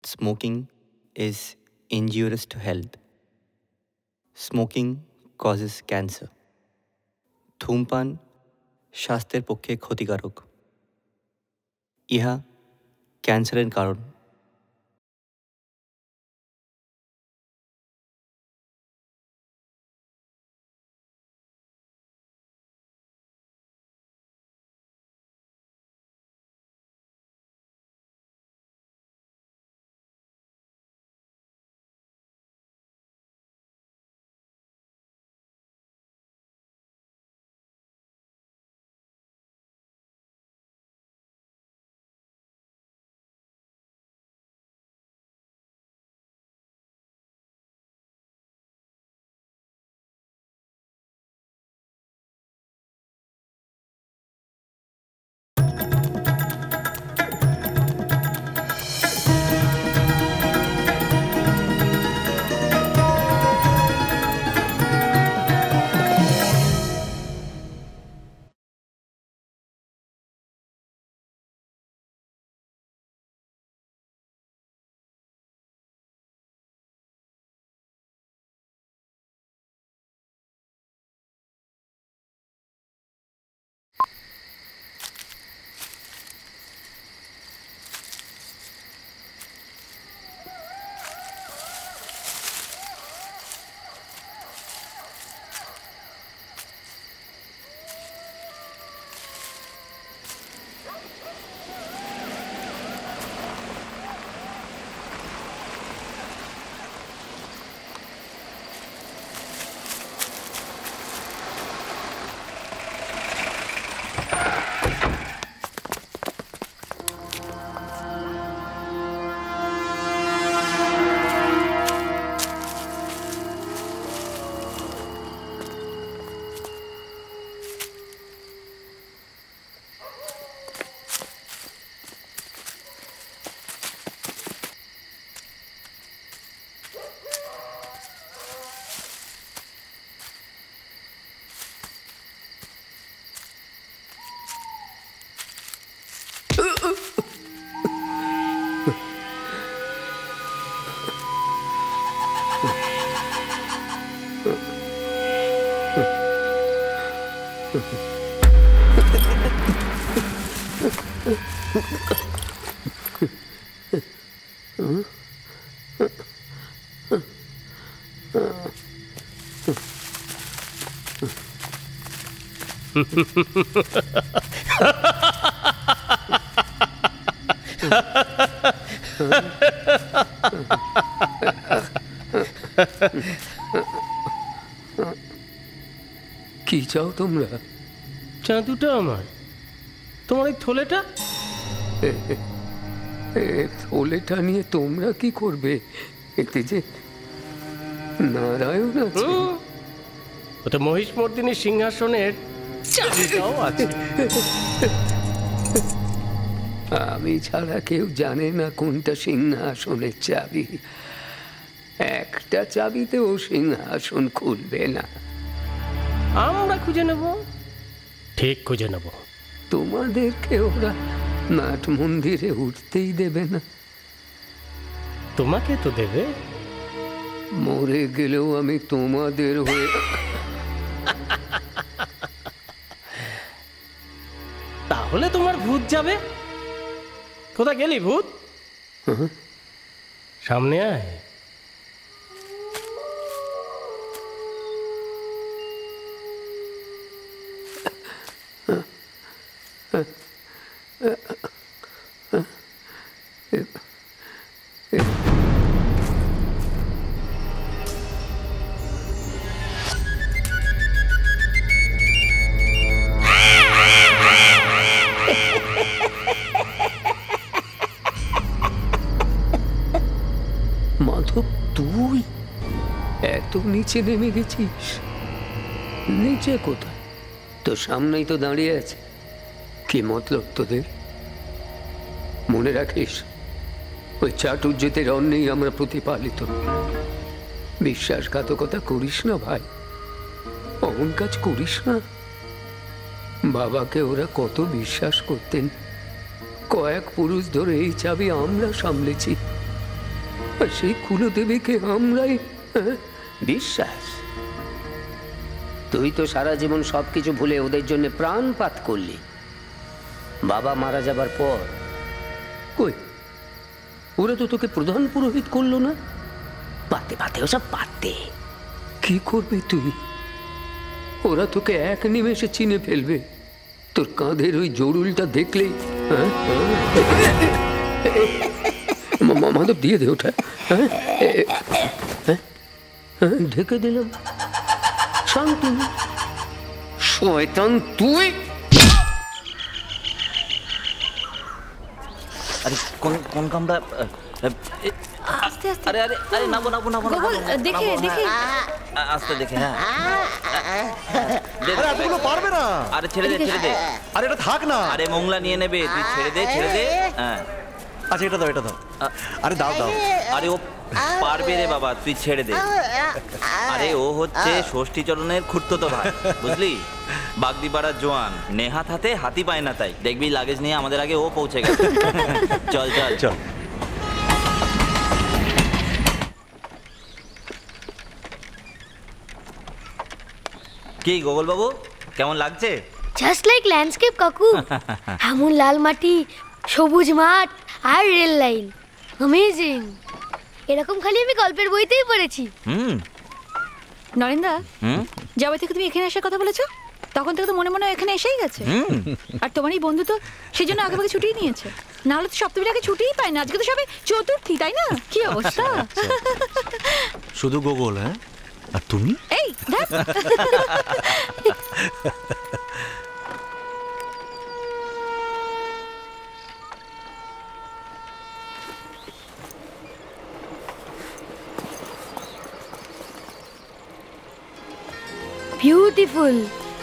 Smoking is injurious to health. Smoking causes cancer. ধূমপান স্বাস্থ্যের পক্ষে ক্ষতিকারক। ইহা ক্যান্সারের কারণ। কি চাও তোমরা? চাঁদুটা আমার, তোমার এই থলেটা? থলেটা নিয়ে তোমরা কি করবে? এতে যে নারায়ণ আছে। ওটা মহিষমর্দিনী সিংহাসনের চাবিটাও আছে। আমি ছাড়া কেউ জানে না কোনটা সিংহাসনের চাবি। একটা চাবিতেও সিংহাসন খুলবে না। আমরা খুঁজে নেব, ঠিক খুঁজে নেব। তোমাদেরকে ওরা নাট মন্দিরে উঠতেই দেবে না। তোমাকে তো দেবে। মরে গেলেও আমি তোমাদের হয়ে। তাহলে তোমার ভূত যাবে কোথা? গেলি ভূত? সামনে আয়। মাধব, তুই এত নিচে নেমে গেছিস? নিচে কোথায়? তোর সামনেই তো দাঁড়িয়ে আছে। কি মতলব তোদের? মনে রাখিস, ওই চাটুর্যের অন্যেই আমরা প্রতিপালিত। বিশ্বাসঘাতকতা করিস না ভাই, অমন কাজ করিস না। বাবাকে ওরা কত বিশ্বাস করতেন। কয়েক পুরুষ ধরে এই চাবি আমরা সামলেছি। আর সেই কুলদেবীকে আমরাই বিশ্বাস। তুই তো সারা জীবন সবকিছু ভুলে ওদের জন্য প্রাণপাত করলি। বাবা মারা যাবার পর কই ওরা তো তোকে প্রধান পুরোহিত করলো না। পাতে পাতে ওসব পাতে কি করবে তুই? ওরা তোকে এক নিমেষে চিনে ফেলবে। তোর কাঁধের ওই জরুলটা দেখলেই মাধব দিয়ে দে ওটা। ঢেকে দিলাম। শান্ত শয়তান তুই। আরে কোন কোন কামরা? আস্তে আস্তে। আরে আরে আরে নাবো নাবো নাবো গোগল দেখে দেখে আস্তে দেখে। হ্যাঁ আরে এতগুলো পারবে না। আরে ছেড়ে দে ছেড়ে দে। আরে এটা থাক না। আরে মোংলা নিয়ে নেবে, তুই ছেড়ে দে ছেড়ে দে। হ্যাঁ আচ্ছা এটা দাও এটা দাও। আরে দাও দাও। আরে ও পারবে রে বাবা, তুই ছেড়ে দে। আরে ও হচ্ছে ষষ্ঠী চরণের খুঁড়তো ভাই, বুঝলি? বাগদিপাড়ার জোয়ান, নেহাত হাতে হাতি পায় না, তাই দেখবি লাগেজ নিয়ে আমাদের আগে ও পৌঁছে গেছে। চল চল চল। কি গোগল বাবু কেমন লাগছে? জাস্ট লাইক ল্যান্ডস্কেপ কাকু। এমন লাল মাটি, সবুজ মাঠ আর রেল লাইন, অ্যামেজিং। এরকম খালি আমি গল্পের বইতেই পড়েছি। নরেন্দা, যাবে থেকে তুমি এখানে আসার কথা বলেছো, তখন থেকে তো মনে মনে এখানে এসেই গেছে। আর তোমার এই বন্ধু তো সেই জন্য আগে ভাগে ছুটিই নিয়েছে, না হলে তো সপ্তমীর আগে ছুটিই পায় না। আজকে তো সবে চতুর্থী, তাই না? কি অবস্থা। শুধু গোগল? হ্যাঁ আর তুমি? এই দেখ বিউটিফুল।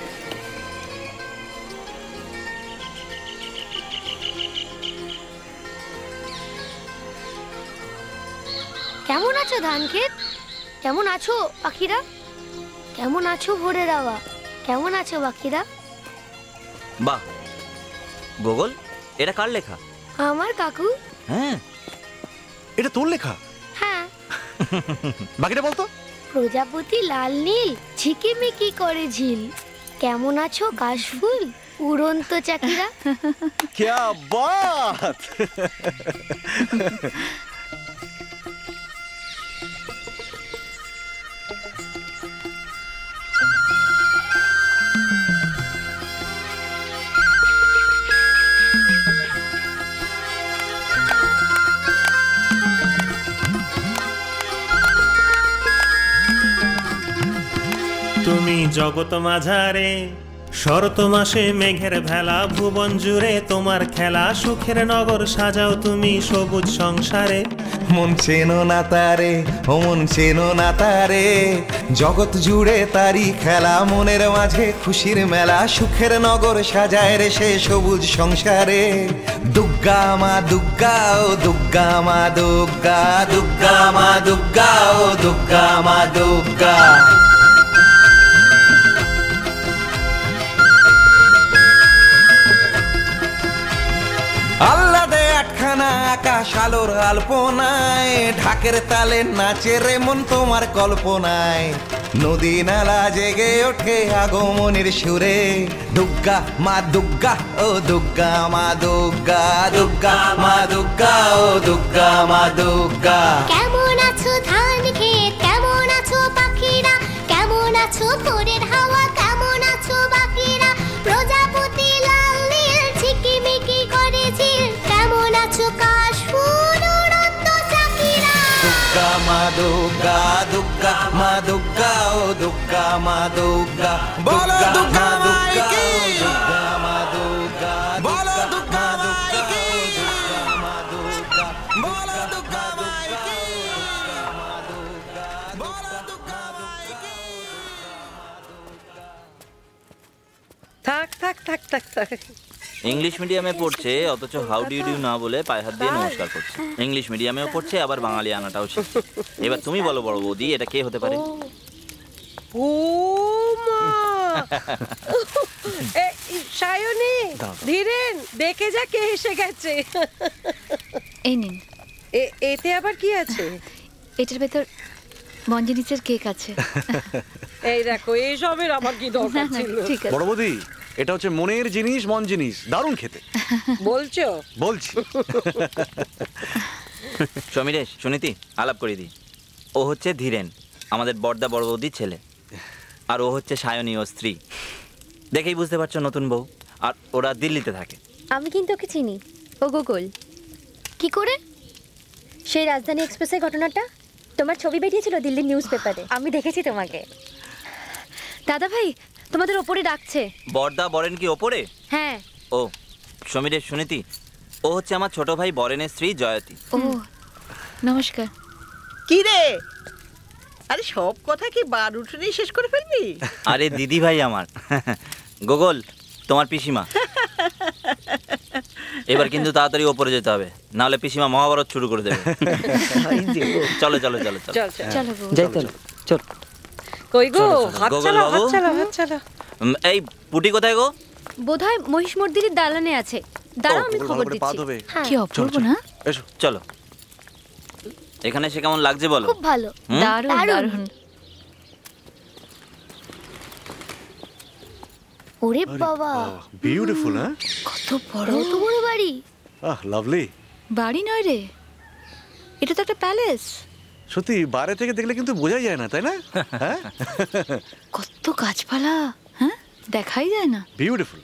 কেমন আছো ধানক্ষেত? কেমন আছো পাখিরা? কেমন আছো ভোরের হাওয়া? কেমন আছো পাখিরা? বাহ গোগল, এটা কার লেখা? আমার কাকু। হ্যাঁ এটা তোর লেখা? হ্যাঁ। বাকিটা বলতো। প্রজাপতি লাল নীল ঝিকিমিকি করে ঝিল, কেমন আছো কাশফুল উড়ন্ত চাকিরা? क्या बात। তুমি জগৎ মাঝারে শরৎ মাসে মেঘের ভেলা, ভুবন জুড়ে তোমার খেলা, সুখের নগর সাজাও তুমি সবুজ সংসারে। মন চেনো না তারে, ও মন চেনো না তারে, জগৎ জুড়ে তারি খেলা, মনের মাঝে খুশির মেলা, সুখের নগর সাজায় রে সে সবুজ সংসারে। দুর্গা মা দুর্গা ও দুর্গা মা দুর্গা, দুর্গা মা দুর্গা ও দুর্গা মা দুর্গা। আল্লাদে আটখানা আকাশ আলোর আলপনায়, ঢাকের তালে নাচে রে মন তোমার কল্পনায়, নদী নালা জেগে ওঠে আগমনের সুরে। দুর্গা মা দুর্গা ও দুর্গা মা দুর্গা, দুর্গা মা দুর্গা ও দুর্গা মা দুর্গা। কেমন আছো ধানক্ষেত? কেমন আছো পাখিরা? কেমন আছো ভোরের হাওয়া? কেমন আছো বাকিরা? প্রজাপতি লাল নীল ঝিকিমিকি করে ঝিল, কেমন আছো কাশফুল উড়ন্ত চাকিরা? দুর্গা মা দুর্গা, দুর্গা মা দুর্গা ও দুর্গা মা দুর্গা। বলো দুর্গা মাই কি, দুর্গা মা দুর্গা, বলো দুর্গা মাই কি, দুর্গা মা দুর্গা, বলো দুর্গা মাই কি, দুর্গা মা দুর্গা, বলো দুর্গা মাই কি। থাক থাক থাক থাক থাক। ইংলিশ মিডিয়ামে পড়ছে, অথচ হাউ ডু ইউ না বলে পায়ে হাত দিয়ে নমস্কার করছে। ইংলিশ মিডিয়ামেও পড়ছে, আবার বাঙালি আনাটাও শিখছে। এবার তুমি বলো বড় বৌদি, এটা কে হতে পারে? ও মা, সায়নী ধীরেন, দেখে যা কে এসে গেছে। এই নিন। এতে আবার কি আছে? এটার ভেতর মঞ্জিনিসের কেক আছে। এই দেখো, এইসবের আমার কি দরকার ছিল? ঠিক আছে। বড় বৌদি, এটা হচ্ছে মনের জিনিস, মন জিনিস, দারুণ খেতে। বলছো? বলছি। সমীরেশ, সুনীতি, আলাপ করে দিই। ও হচ্ছে ধীরেন, আমাদের বড়দা বড় বৌদির ছেলে। আর ও হচ্ছে সায়নী, ও স্ত্রী। দেখেই বুঝতে পারছো নতুন বউ। আর ওরা দিল্লিতে থাকে। আমি কিন্তু ওকে চিনি, ও গোকুল। কি করে? সেই রাজধানী এক্সপ্রেসের ঘটনাটা, তোমার ছবি বেরিয়েছিল দিল্লির নিউজ পেপারে, আমি দেখেছি তোমাকে। দাদা ভাই তোমাদের ওপরে ডাকছে। বড়দা বরেন কি ওপরে? হ্যাঁ। ও সমীরেশ, সুনীতি, ও হচ্ছে আমার ছোট ভাই বরেনের স্ত্রী জয়তী। ও নমস্কার। কি রে, আরে সব কথা কি বার উঠেই শেষ করে ফেলবি? আরে দিদি ভাই আমার। গোগল, তোমার পিসিমা। এবার কিন্তু তাড়াতাড়ি ওপরে যেতে হবে, নাহলে পিসিমা মহাভারত শুরু করে দেবে। চলো চলো চলো চলো চলো যাই চলো, চল। কই গো, হাত গোগল চালা, বাবু। হাত চালা, হাত চালা। এই পুটি কোথায় গো? বোধহয় মহিষ মর্দিনীর দালানে আছে। দাঁড়াও আমি খবর দিচ্ছি। কি অপূর্ব না? এসো চলো। এখানে সে কেমন লাগছে বলো? খুব ভালো, দারুণ দারুণ। ওরে বাবা, বিউটিফুল। হ্যাঁ, কত বড়, কত বড় বাড়ি। লাভলি। বাড়ি নয় রে, এটা তো একটা প্যালেস। সত্যি বাইরে থেকে দেখলে কিন্তু বোঝাই যায় না, তাই না? হ্যাঁ, কত গাছপালা, হ্যাঁ দেখাই যায় না। বিউটিফুল।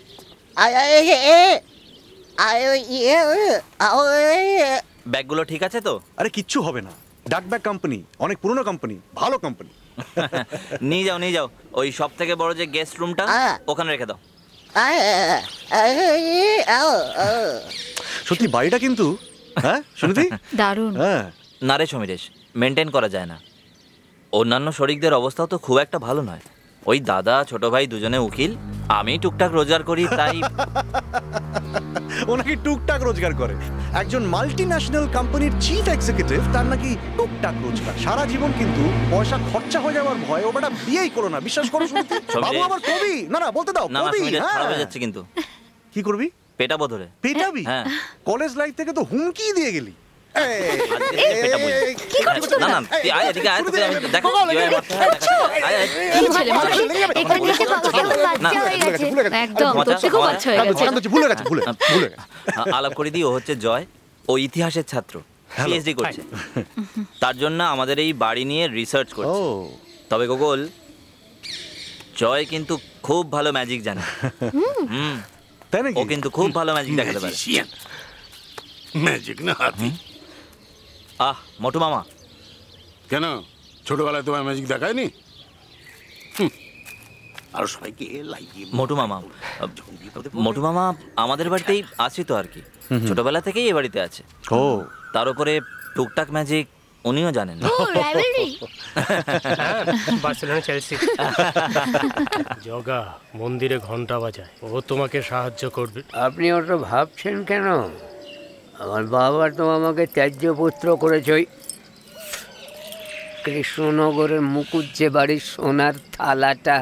ব্যাগগুলো ঠিক আছে তো? আরে কিচ্ছু হবে না, ডাক ব্যাগ কোম্পানি, অনেক পুরনো কোম্পানি, ভালো কোম্পানি। নিয়ে যাও নিয়ে যাও, ওই সব থেকে বড় যে গেস্ট রুমটা ওখানে রেখে দাও। সত্যি বাড়িটা কিন্তু, হ্যাঁ শুনতি, দারুণ। হ্যাঁ। না রে সমীরেশ, মেনটেন করা যায় না। অন্যান্য শরিকদের অবস্থাও তো খুব একটা ভালো নয়। ওই দাদা ছোট ভাই দুজনে উকিল, আমি টুকটাক রোজগার করি, তাই। ও নাকি টুকটাক রোজগার করে। একজন মাল্টি ন্যাশনাল কোম্পানির চিফ এক্সিকিউটিভ, তার নাকি টুকটাক রোজগার। সারা জীবন কিন্তু পয়সা খরচা হয়ে যাওয়ার ভয় ও বেটা বিয়েই করো না। বিশ্বাস করো শুনতি, বাবু আমার কবি। না না বলতে দাও, না না কবি। সমীরেশ, হ্যাঁ, খারাপ হয়ে যাচ্ছে কিন্তু। কি করবি? পেটাবো ধরে। পেটাবি? হ্যাঁ। কলেজ লাইফ থেকে তো হুমকি দিয়ে গেলি। আলাপ করে দিই, ও হচ্ছে জয়, ও ইতিহাসের ছাত্র, পিএইচডি করছে। তার জন্য আমাদের এই বাড়ি নিয়ে রিসার্চ করছে। তবে গোগল, জয় কিন্তু খুব ভালো ম্যাজিক জানে। ও কিন্তু খুব ভালো ম্যাজিক দেখাতে পারে। ম্যাজিক না হাতি। মোটু মামা। কেন, ছোটবেলায় তোমার ম্যাজিক দেখায়নি? আর সবাইকে লাগিয়ে। মোটু মামা, মোটু মামা আমাদের বাড়িতেই আছি তো আর কি, ছোটবেলা থেকেই এ বাড়িতে আছে। ও, তার উপরে টুকটাক ম্যাজিক উনিও জানেন। Barcelona, Chelsea. জগা মন্দিরে ঘন্টা বাজায়, ও তোমাকে সাহায্য করবে। আপনি ওটা ভাবছেন কেন? আমার বাবা তো আমাকে ত্যায্য পুত্র করেছে ওই কৃষ্ণনগরের মুকুজ্জে বাড়ির সোনার থালাটা।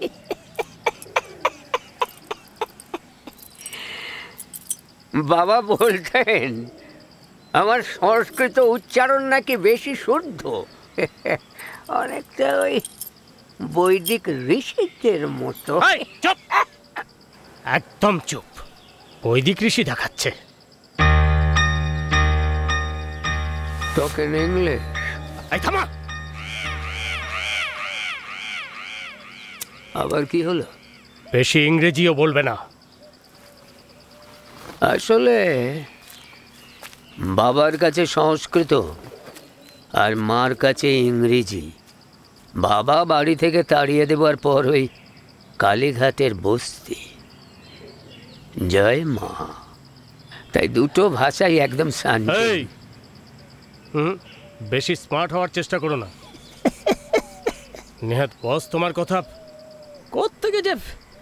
বাবা বলতেন আমার সংস্কৃত উচ্চারণ নাকি বেশি শুদ্ধ, অনেকটা ওই বৈদিক ঋষিদের মতো। চুপ, একদম চুপ। বৈদিক ঋষি দেখাচ্ছে। তোকে ইংলিশ। এই থামা। আবার কি হলো? বেশি ইংরেজিও বলবে না। আসলে বাবার কাছে সংস্কৃত আর মার কাছে ইংরেজি। বাবা বাড়ি থেকে তাড়িয়ে দেবার পর ওই কালীঘাটের বস্তি, জয় মা, তাই দুটো ভাষাই একদম শান্তি। বেশি স্মার্ট হওয়ার চেষ্টা করো না। নেহাত বস তোমার কথা কোত্থেকে যে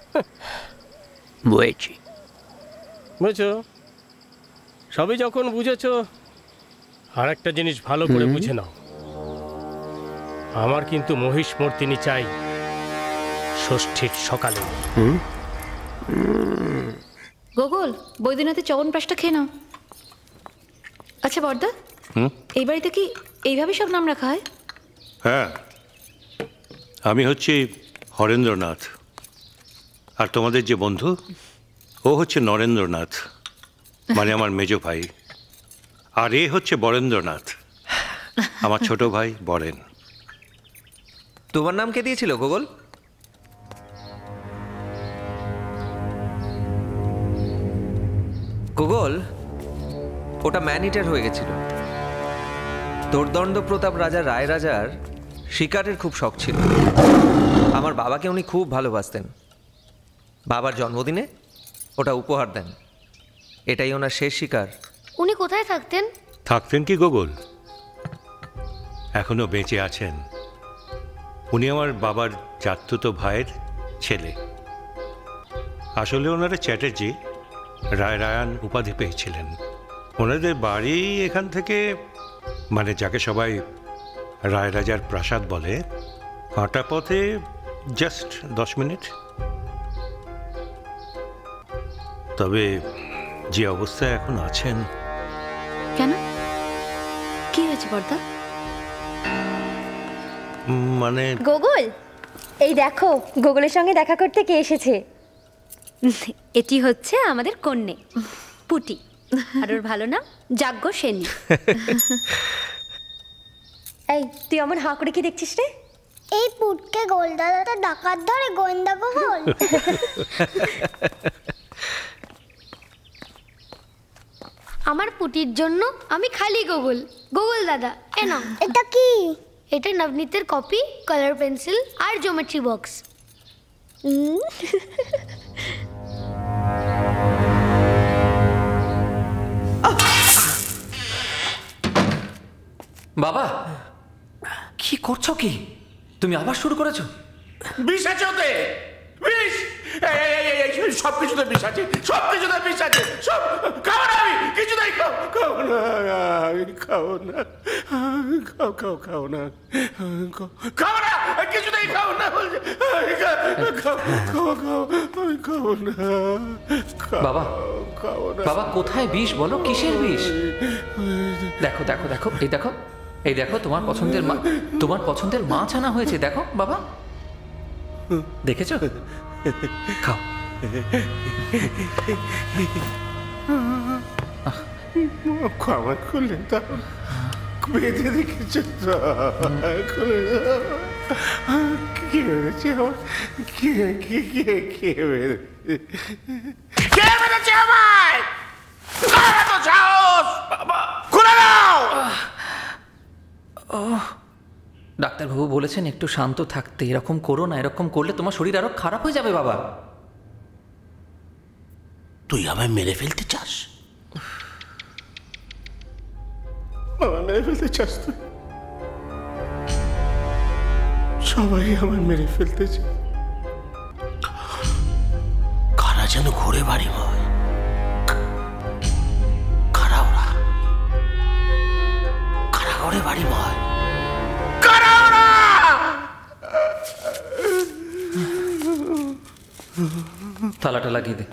বুঝেছি। বুঝেছো, সবই যখন বুঝেছো, আর একটা জিনিস ভালো করে বুঝে নাও। আমার কিন্তু মহিষ মর্দিনী চাই ষষ্ঠীর সকালে। গোগল, বৈদ্যনাথের চবনপ্রাশটা খেয়ে নাও। আচ্ছা বর্দা, এই বাড়িতে কি এইভাবে সব নাম রাখা হয়? হ্যাঁ, আমি হচ্ছি হরেন্দ্রনাথ, আর তোমাদের যে বন্ধু ও হচ্ছে নরেন্দ্রনাথ, মানে আমার মেজ ভাই। আর এ হচ্ছে বরেন্দ্রনাথ, আমার ছোট ভাই বরেন। তোমার নাম কে দিয়েছিল গোগল? গোগল, ওটা ম্যান ইটার হয়ে গেছিল। দোর্দণ্ড প্রতাপ রাজা রায় রাজার শিকারের খুব শখ ছিল। আমার বাবাকে উনি খুব ভালোবাসতেন। বাবার জন্মদিনে ওটা উপহার দেন। এটাই ওনার শেষ শিকার। উনি কোথায় থাকতেন? থাকতেন কি গোগল? এখনো বেঁচে আছেন। উনি আমার বাবার চাতুতো ভাইয়ের ছেলে। আসলে ওনারা চ্যাটার্জি রায় রায়ান উপাধি পেয়েছিলেন। ওনাদের বাড়ি এখান থেকে, মানে যাকে সবাই রায় রাজার প্রাসাদ বলে, হাঁটা পথে জাস্ট 10 মিনিট। তবে যে অবস্থায় এখন আছেন। কেন, কি হয়েছে বর্দা? মানে গোগল, এই দেখো গোগলের সঙ্গে দেখা করতে কে এসেছে। এটি হচ্ছে আমাদের কন্যে পুটি, আর ওর ভালো নাম যাজ্ঞ সেন। এই তুই আমার হাঁ করে কি দেখছিস রে? এই পুটকে গোলদাদাটা ডাকাত ধরে গোয়েন্দা গোগল। আমার পুটির জন্য আমি খালি গোগল। গোগল দাদা এ নাও। এটা কি? এটা নবনীতের কপি, কালার পেন্সিল আর জিওমেট্রি বক্স। বাবা, কি করছো? কি তুমি আবার শুরু করেছো? বিষ আছে ওতে, বিষ। সব কিছুতে বিষ আছে, সব কিছুতে বিষ আছে। সব খাও না, আমি কিছুতেই খাও না, খাও না, খাও না, খাও না, কিছুতেই খাও না, খাও না। বাবা, বাবা কোথায় বিষ বলো? কিসের বিষ? দেখো দেখো দেখো, এই দেখো, এই দেখো, তোমার পছন্দের মাছ আনা হয়েছে। দেখো বাবা, দেখেছো? খাও। আমার খুলে দাও, বেঁধে রেখেছো তো। কি হয়েছে আমার? কে মেরেছে আমায়? খুলে দাও। ডাক্তারবাবু বলেছেন একটু শান্ত থাকতে। এরকম করো না, এরকম করলে তোমার শরীর আরো খারাপ হয়ে যাবে বাবা। তুই আমায় মেরে ফেলতে চাস? আমায় মেরে ফেলতে চাস তুই? সবাই আমায় মেরে ফেলতে চায়। কারা যেন ঘুরে বাড়ি হয়। কারা ওরা? কারা ঘুরে বাড়ি হয়? কারা ওরা? থালাটা লাগিয়ে দে।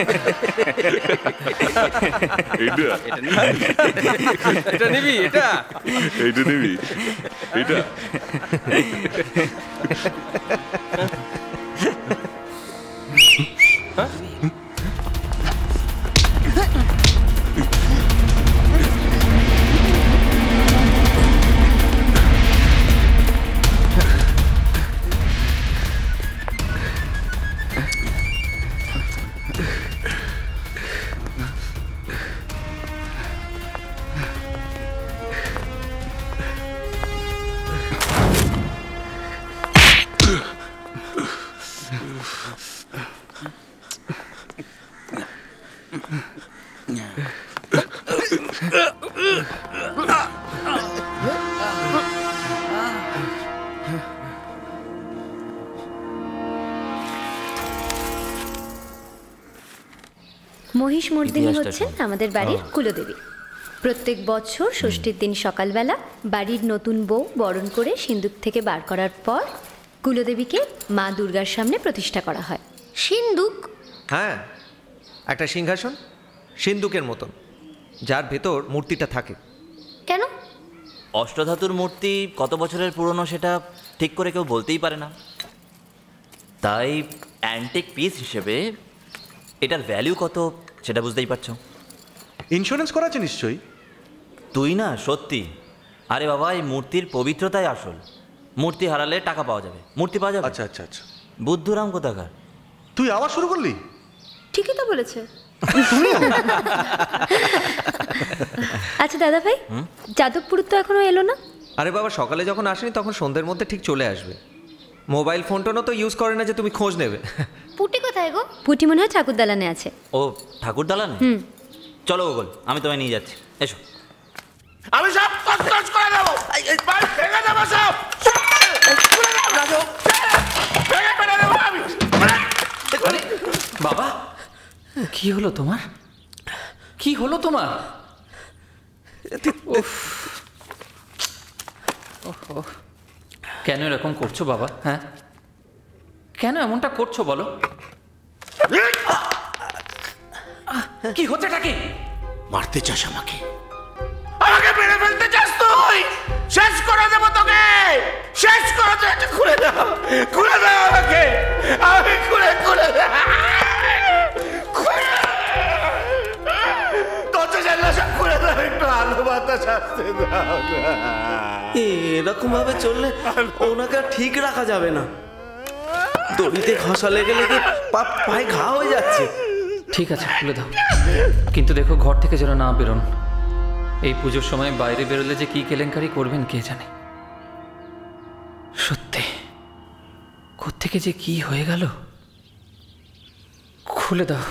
এটা নিবি, এটা এইটা নিবি, এইটা মহিষমর্দিনী হচ্ছেন আমাদের বাড়ির কুলদেবী। প্রত্যেক বছর ষষ্ঠীর দিন সকালবেলা বাড়ির নতুন বউ বরণ করে সিন্দুক থেকে বার করার পর কুলদেবীকে মা দুর্গার সামনে প্রতিষ্ঠা করা হয়। সিন্দুক? হ্যাঁ, একটা সিংহাসন সিন্দুকের মতন, যার ভেতর মূর্তিটা থাকে। কেন? অষ্টধাতুর মূর্তি কত বছরের পুরনো সেটা ঠিক করে কেউ বলতেই পারে না, তাই অ্যান্টিক পিস হিসেবে এটার ভ্যালু কত সেটা বুঝতেই পারছো। ইন্স্যুরেন্স করা আছে নিশ্চয়ই? তুই না সত্যি। আরে বাবা, এই মূর্তির পবিত্রতাই আসল। মূর্তি হারালে টাকা পাওয়া যাবে, মূর্তি পাওয়া যাবে। আচ্ছা আচ্ছা আচ্ছা। বুদ্ধুরাম কোথাকার? তুই আবার শুরু করলি? ঠিকই তো বলেছে। আচ্ছা দাদা ভাই, যাদবপুর তো এখনো এলো না? আরে বাবা, সকালে যখন আসেনি তখন সন্ধ্যের মধ্যে ঠিক চলে আসবে। মোবাইল ফোন টোনও তো ইউজ করে না যে তুমি খোঁজ নেবে। পুটি কোথায় গো? পুটি মনে হয় ঠাকুর দালানে আছে। ও ঠাকুর দালানে? চলো গোগল, আমি তোমায় নিয়ে যাচ্ছি, এসো। আমি সব তছনছ করে দেবো, বাড়ি ভেঙে দেবো সব। বাবা, কি হলো তোমার? কি হলো তোমার? কেন এরকম করছো বাবা? হ্যাঁ, কেন এমনটা করছো বলো? কি হচ্ছেটা কি? মারতে চাস আমাকে? আমাকে মেরে ফেলতে চাস তুই? শেষ করে দেবো তোকে, শেষ করে দে। খুলে দাও, খুলে দাও আমাকে, আমি খুলে দাও। খুলে দাও, একটু আলো বাতাস আসতে দাও। এরকম ভাবে চললে ওনাকে ঠিক রাখা যাবে না। দড়িতে ঘষা লেগে লেগে পায়ে ঘা হয়ে যাচ্ছে। ঠিক আছে, খুলে দাও, কিন্তু দেখো ঘর থেকে যেন না বেরোন। এই পুজোর সময় বাইরে বেরোলে যে কি কেলেঙ্কারি করবেন কে জানে। সত্যি কোত্থেকে যে কি হয়ে গেল। খুলে দাও।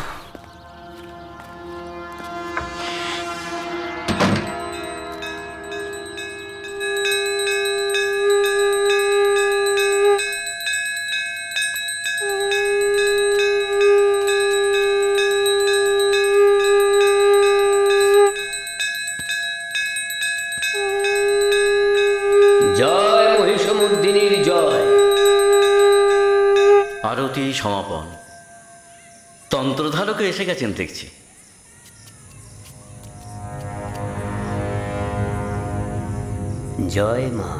আরতি সমাপন। তন্ত্রধারকও এসে গেছেন দেখছি। জয় মা।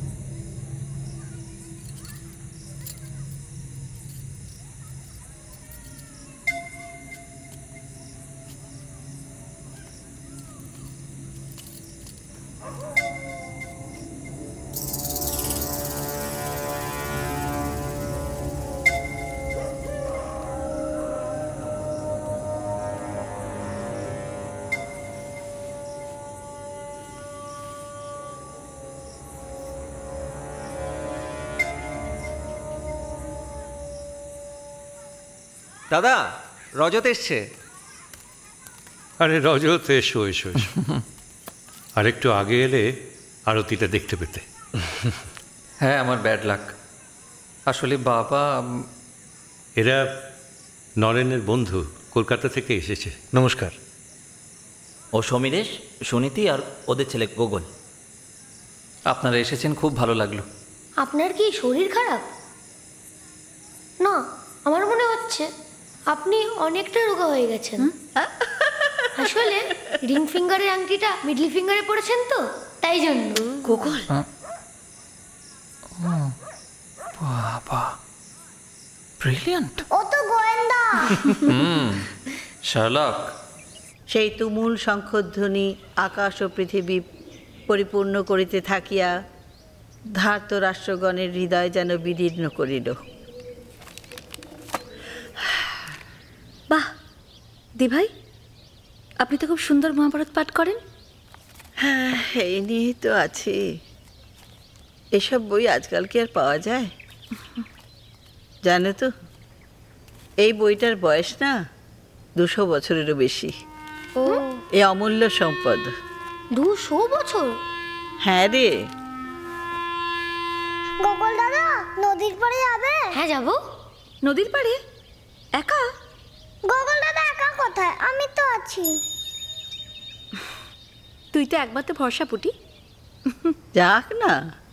দাদা, রজত এসছে। আরে রজত, এসো এসো এসো। আর একটু আগে এলে আরতিটা দেখতে পেতে। হ্যাঁ, আমার ব্যাড লাক। আসলে বাবা, এরা নরেনের বন্ধু, কলকাতা থেকে এসেছে। নমস্কার। ও সমীরেশ, সুনীতি আর ওদের ছেলে গোগল। আপনারা এসেছেন, খুব ভালো লাগলো। আপনার কি শরীর খারাপ? না, আমার মনে হচ্ছে আপনি অনেকটা রোগা হয়ে গেছেন। আসলে রিং ফিঙ্গারের আংটিটা মিডল ফিঙ্গারে পড়েছেন তো, তাই জন্য। গোকুল, বাবা ব্রিলিয়ান্ট। ও তো গোয়েন্দা। শার্লক। সেই তুমুল শঙ্খধ্বনি আকাশ ও পৃথিবী পরিপূর্ণ করিতে থাকিয়া ধার্ত রাষ্ট্রগণের হৃদয় যেন বিদীর্ণ করিল। বাহ দিভাই, আপনি তো খুব সুন্দর মহাভারত পাঠ করেন। হ্যাঁ, এই নিয়েই তো আছি। এসব বই আজকাল কি আর পাওয়া যায়? জানো তো, এই বইটার বয়স না 200 বছরেরও বেশি। এ অমূল্য সম্পদ। 200 বছর? হ্যাঁ রে। গোকুল দাদা, নদীর পাড়ে যাবে? হ্যাঁ যাব। নদীর পাড়ে একা? গোকুল দাদা একা কোথায়? আমি তো আছি। তুই তো একবার তো ভরসা পুটি। যাক না,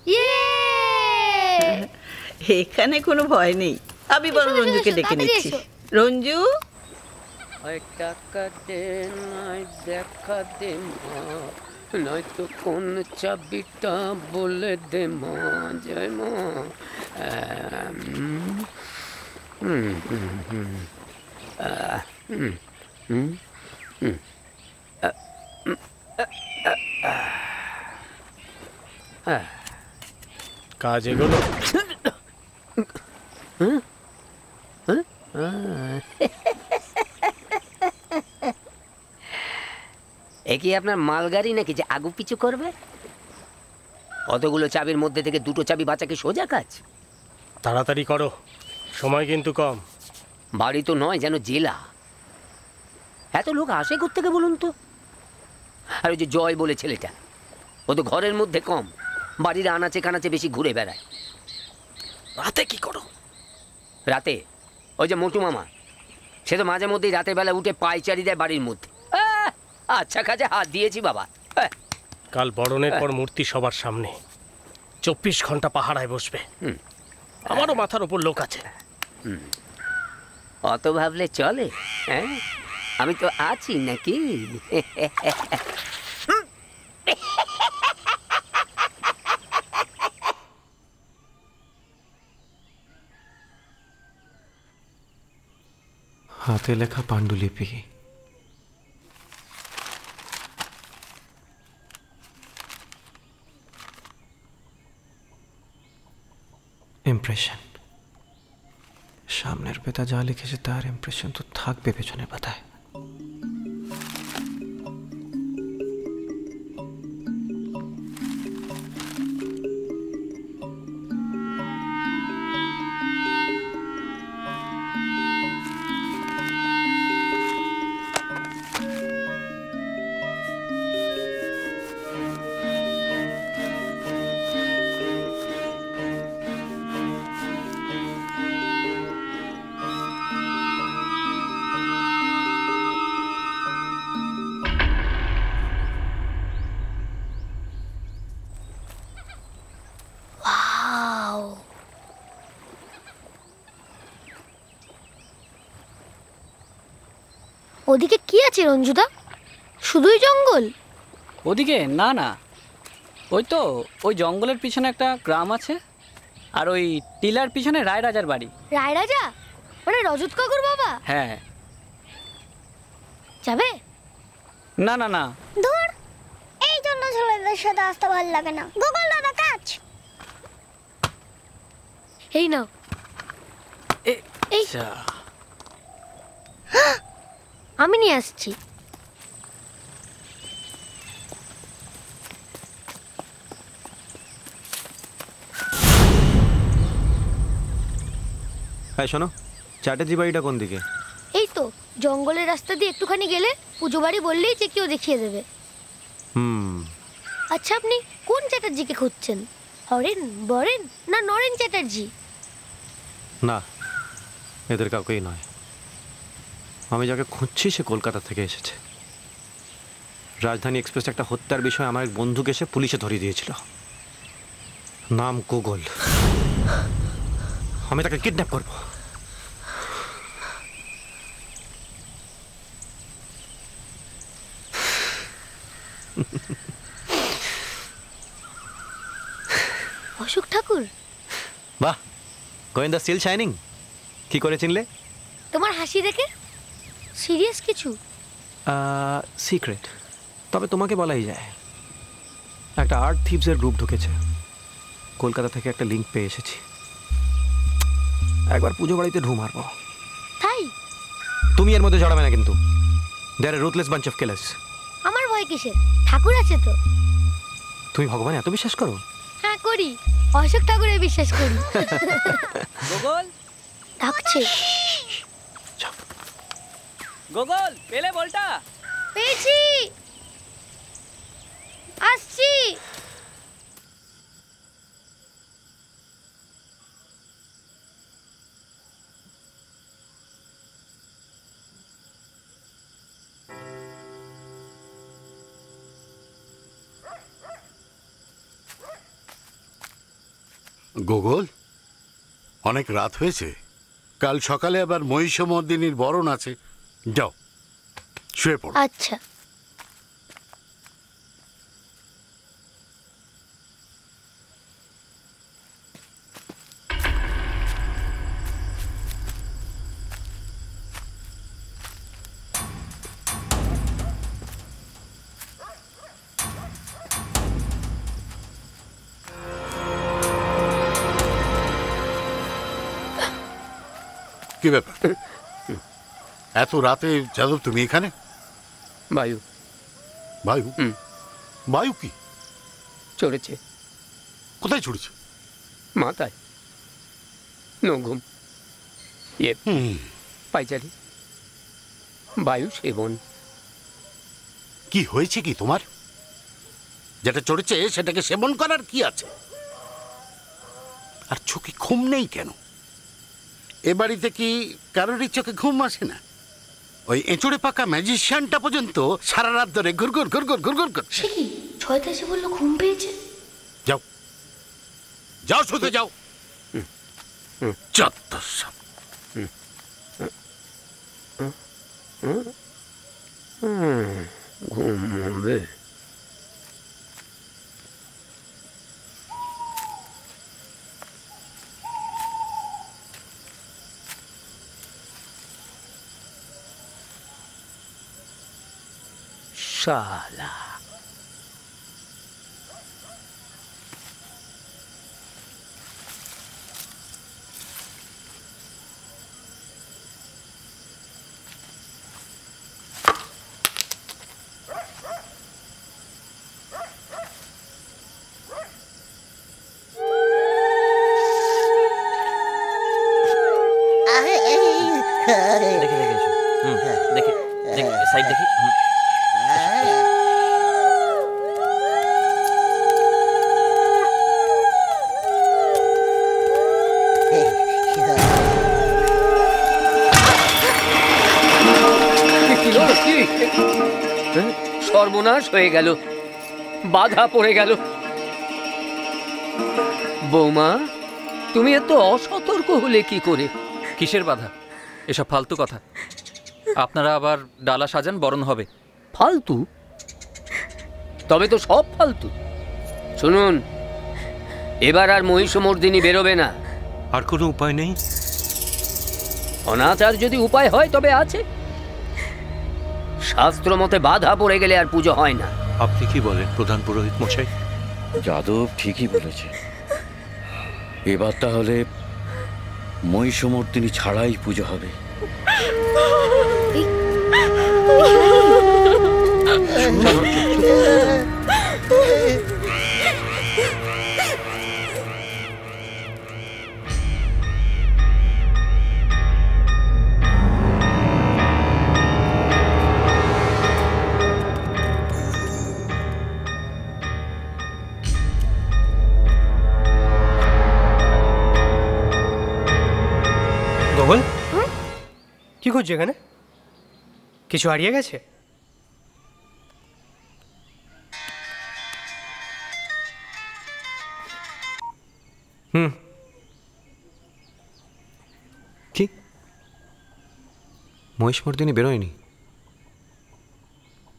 এখানে কোনো ভয় নেই। আমি বরং রঞ্জুকে ডেকে নিচ্ছি। রঞ্জু, টাকা দে নয় দেখা দে মা, নয়তো কোন চাবিটা বলে দে মা। জয় মা। কাজ এগোলো। এ কি আপনার মালগাড়ি নাকি যে আগু পিছু করবে? অতগুলো চাবির মধ্যে থেকে দুটো চাবি বাঁচা কি সোজা কাজ? তাড়াতাড়ি করো, সময় কিন্তু কম। বাড়ি তো নয়, যেন জেলা। এত লোক আসে কোত্থেকে বলুন তো? আর ওই যে জয় বলে ছেলেটা, ও তো ঘরের মধ্যে কম, বাড়ির আনাচে কানাচে বেশি ঘুরে বেড়ায়। রাতে কি করো? রাতে ওই যে মোটু মামা, সে তো মাঝে মধ্যেই রাতের বেলা উঠে পায়চারি দেয় বাড়ির মধ্যে। আচ্ছা কাজে হাত দিয়েছি বাবা। কাল বরণের পর মূর্তি সবার সামনে 24 ঘন্টা পাহারায় বসবে। আমারও মাথার ওপর লোক আছে। অত ভাবলে চলে? হ্যাঁ, আমি তো আছি নাকি? হাতে লেখা পাণ্ডুলিপি। ইমপ্রেশন। সামনের পাতা যা লিখেছে তার ইমপ্রেশন তো থাকবে পেছনের পাতায়। ওদিকে কি আছে রঞ্জুদা? শুধুই জঙ্গল? ওদিকে না না, ওই তো ওই জঙ্গলের পিছনে একটা গ্রাম আছে, আর ওই টিলার পিছনে রায়রাজার বাড়ি। রায়রাজা মানে রজত কাকুর বাবা? হ্যাঁ। যাবে? না না না, ধুর, এই জন্য ছেলেদের সাথে আসতে ভালো লাগে না। গোকুল দাদা কাজ। এই নাও। এই আমি নিয়ে আসছি। হ্যাঁ শোনো, চ্যাটার্জি বাড়িটা কোন দিকে? এই তো জঙ্গলের রাস্তা দিয়ে একটুখানি গেলে পুজো বাড়ি বললেই যে কেউ দেখিয়ে দেবে। আচ্ছা, আপনি কোন চ্যাটার্জিকে খুঁজছেন? হরেন, বরেন না নরেন চ্যাটার্জি? না, এদের কাউকেই নয়। আমি যাকে খুঁজছি সে কলকাতা থেকে এসেছে। রাজধানী এক্সপ্রেস একটা হত্যার বিষয়ে আমার এক বন্ধুকে এসে পুলিশে ধরিয়ে দিয়েছিল। নাম গুগল। আমি তাকে কিডন্যাপ করব। অশোক ঠাকুর? বাহ, গোয়েন্দা স্টিল শাইনিং। কি করে চিনলে? তোমার হাসি দেখে। সিরিয়াস কিছু? সিক্রেট, তবে তোমাকে বলাই যায়। একটা আর্ট থিপসের গ্রুপ ঢুকেছে, কলকাতা থেকে একটা লিঙ্ক পেয়ে এসেছি। একবার পুজো বাড়িতে ঢু মারবো। তাই? তুমি এর মধ্যে জড়াবে না কিন্তু। They are ruthless bunch of killers. আমার ভয় কিসের? ঠাকুর আছে তো। তুমি ভগবান এত বিশ্বাস করো? হ্যাঁ করি, অশোক ঠাকুরে বিশ্বাস করি। গোগল ডাকছে। গোগল, পেলে বলটা? পেয়েছি, আসছি। গোগল, অনেক রাত হয়েছে। কাল সকালে আবার মহিষমর্দিনীর বরণ আছে। যাও, শুয়ে পড়ো। আচ্ছা। কি ব্যাপার? এত রাতে যাদব তুমি এখানে? বায়ু। বায়ু? বায়ু কি চড়েছে? কোথায় চড়েছে? মাথায়। নঘুম, পাইচারি, বায়ু সেবন। কি হয়েছে কি তোমার? যেটা চড়েছে সেটাকে সেবন করার কি আছে? আর চোখে ঘুম নেই কেন? এ বাড়িতে কি কারোরই চোখে ঘুম আসে না? ওই এঁচড়ে পাকা ম্যাজিশিয়ানটা পর্যন্ত সারা রাত ধরে ঘুরঘুর ঘুরঘুর ঘুরঘুর করছে। সে কি ছয়টা এসে বললো ঘুম পেয়েছে? যাও, যাও, শুতে যাও। চত্বর সব। ঘুমবে। শালা দেখে দেখে এসো। দেখে দেখে সাইড দেখি। সর্বনাশ হয়ে গেল, বাধা পড়ে গেল। বৌমা, তুমি এত অসতর্ক হলে কি করে? কিসের বাধা? এসব ফালতু কথা। আপনারা আবার ডালা সাজান, বরণ হবে। ফালতু? তবে তো সব ফালতু। শুনুন, এবার আর মহিষমর্দিনী বেরোবে না। আর কোনো উপায় নেই? অনাচার যদি উপায় হয় তবে আছে। শাস্ত্র মতে বাধা পড়ে গেলে আর পুজো হয় না। আপনি কি বলেন প্রধান পুরোহিত মশাই? যাদব ঠিকই বলেছে। এবার তাহলে মহিষমর্দিনী ছাড়াই পুজো হবে। গোগল, কি করছো এখানে? কিছু হারিয়ে গেছে? কি মহিষমর্দিনী বেরোয়নি?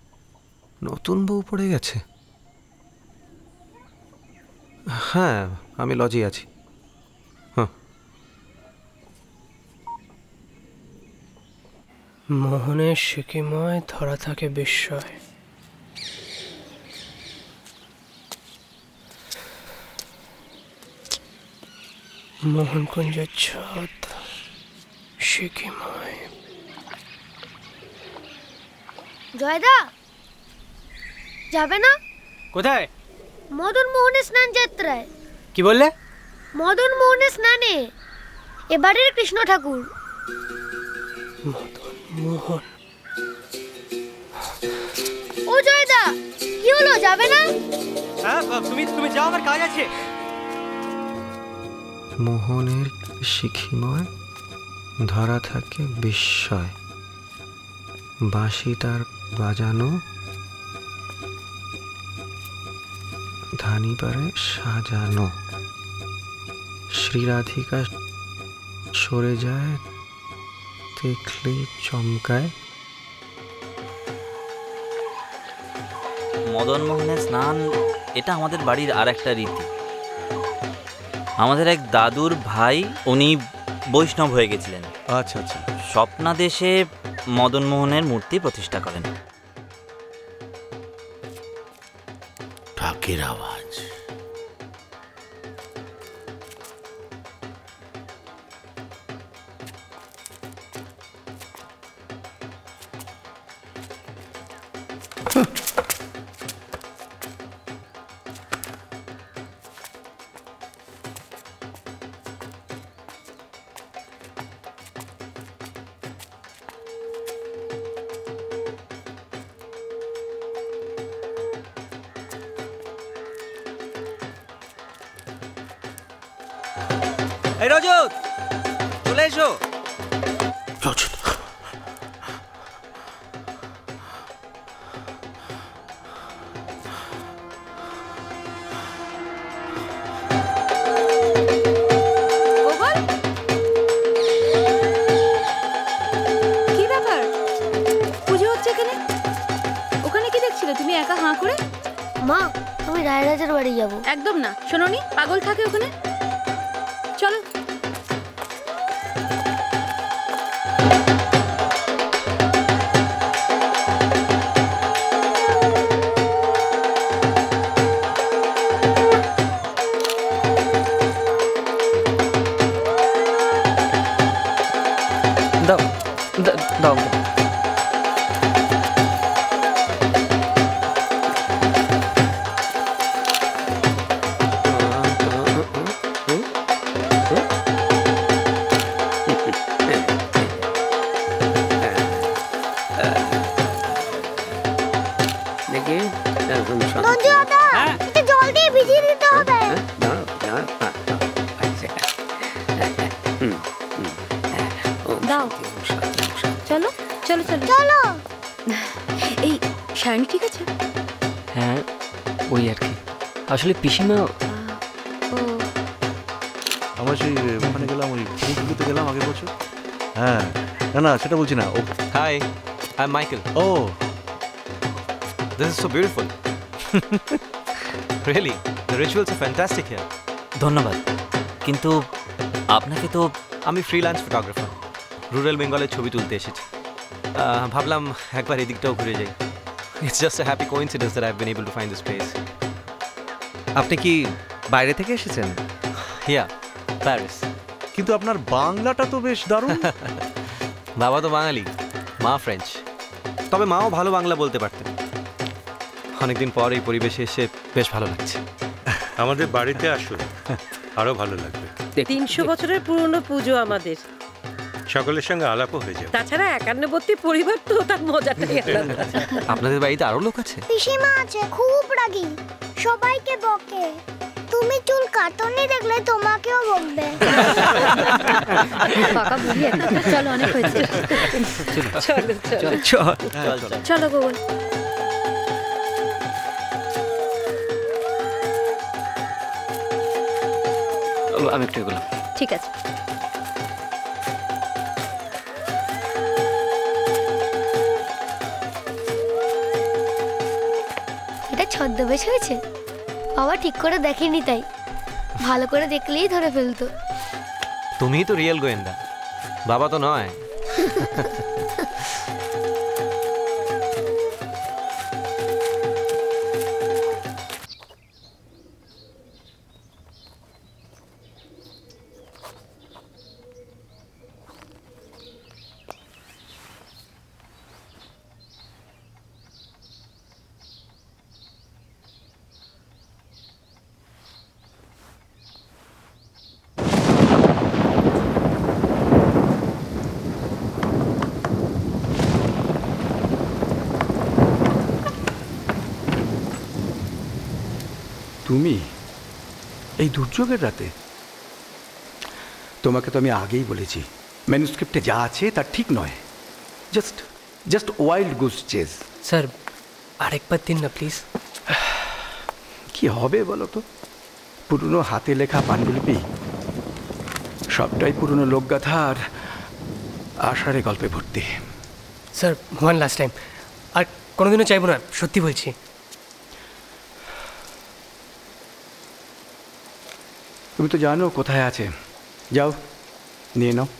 নতুন বউ পড়ে গেছে? হ্যাঁ, আমি লজে আছি। হ্যাঁ। মোহনের সিকিময় ধরা থাকে বিস্ময়। মোহনকুঞ্জের ছাদ সিকিময়। জয়দা যাবে না? কোথায়? মদন মোহনের স্নান যাত্রায়। কি বললে? মদন মোহনের স্নানে এবারের কৃষ্ণ ঠাকুর। মদন মোহন। ও জয়দা, কি হলো, যাবে না? হ্যাঁ, তুমি যাও, আমার কাজ আছে। মোহনের শিখিময় ধরা থাকে বিস্ময়, বাঁশি তার বাজানো ধানি পারে সাজানো, শ্রীরাধিকা সরে যায় দেখলেই চমকায়। মদন মোহনের স্নান এটা আমাদের বাড়ির আর একটা রীতি। আমাদের এক দাদুর ভাই, উনি বৈষ্ণব হয়ে গেছিলেন। আচ্ছা আচ্ছা। স্বপ্নাদেশে মদন মোহনের মূর্তি প্রতিষ্ঠা করেন। ঢাকের আওয়াজ। এই রজত, চলে এসো। রজত, কি ব্যাপার? পুজো হচ্ছে এখানে, ওখানে কি দেখছিলে তুমি একা হাঁ করে? মা, আমি রায়রাজের বাড়ি যাব। একদম না, শোনোনি, পাগল থাকে ওখানে। চলো। দাও দাও। দেখি একদম নন্দী দাদা, একটু জল দিয়ে ভিজিয়ে দিতে হবে। দাও। চলো চলো চলো চলো। এই শাড়ি ঠিক আছে? হ্যাঁ, ওই আর কি। আসলে পিসিমা আমরা সেই ওখানে গেলাম, ওই পুকুরতে গেলাম আগের বছর। হ্যাঁ, না না সেটা বলছি না। Oh hi, I am Michael. Oh, this is so beautiful. Really, the rituals are fantastic here. ধন্যবাদ, কিন্তু আপনাকে তো। আমি ফ্রিল্যান্স ফটোগ্রাফার, রুরাল বেঙ্গলের ছবি তুলতে এসেছি। ভাবলাম একবার এদিকটাও ঘুরে যাই। It's just a happy coincidence that I have been able to find this place. আপনি কি বাইরে থেকে এসেছেন? Yeah, Paris. কিন্তু আপনার বাংলাটা তো বেশ দারুণ। বাবা তো বাঙালি, মা ফ্রেঞ্চ, তবে মাও ভালো বাংলা বলতে পারতেন। অনেকদিন পর এই পরিবেশে এসে বেশ ভালো লাগছে। আমাদের বাড়িতে আসুন, আরো ভালো লাগবে। 300 বছরের পুরনো পুজো আমাদের। সকলের সঙ্গে আলাপও হয়ে যাবে। তাছাড়া 91 পরিবার তো, তার মজাটাই আলাদা। আপনাদের বাড়িতে আরো লোক আছে? পিসিমা আছে, খুব রাগী, সবাইকে বকে। তুমি চুল কাটনি দেখলে তোমাকেও বকবে। পাকা বুড়ি একটা। চলো, অনেক হয়েছে। চলো গোগল। আমি একটু এগোলাম। ঠিক আছে। এটা ছদ্মবেশ হয়েছে, বাবা ঠিক করে দেখেনি তাই। ভালো করে দেখলেই ধরে ফেলতো। তুমিই তো রিয়েল গোয়েন্দা, বাবা তো নয়। তুমি এই দুর্যোগের রাতে? তোমাকে তো আমি আগেই বলেছি ম্যানুস্ক্রিপ্টে যা আছে তা ঠিক নয়, just wild goose chase. Sir আরেকবার দিন না প্লিজ। কি হবে বলো তো? পুরনো হাতে লেখা পাণ্ডুলিপি, সবটাই পুরনো লোকগাথা আর আষাঢ়ে গল্পে ভর্তি। স্যার ওয়ান লাস্ট টাইম, আর কোনোদিনও চাইবো না, সত্যি বলছি। তুমি তো জানো কোথায় আছে, যাও নিয়ে নাও।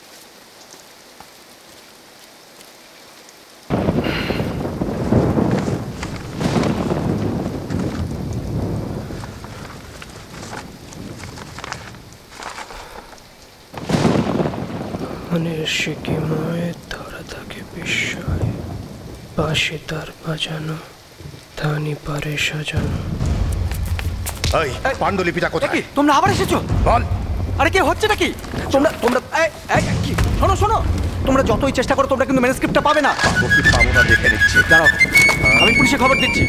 মনের সিকিময় ধরা থাকে বিস্ময়, পাশে তার বাজানো ধানি পারে সাজানো। এই পাণ্ডুলিপিটা কোথায়? তোমরা আবার এসেছো? বল। আরে কি হচ্ছে নাকি? তোমরা কি শোনো শোনো, তোমরা যতই চেষ্টা করো তোমরা কিন্তু ম্যানুস্ক্রিপ্টটা পাবে না। কি পাবো না দেখে নিচ্ছি, দাঁড়াও, আমি পুলিশে খবর দিচ্ছি।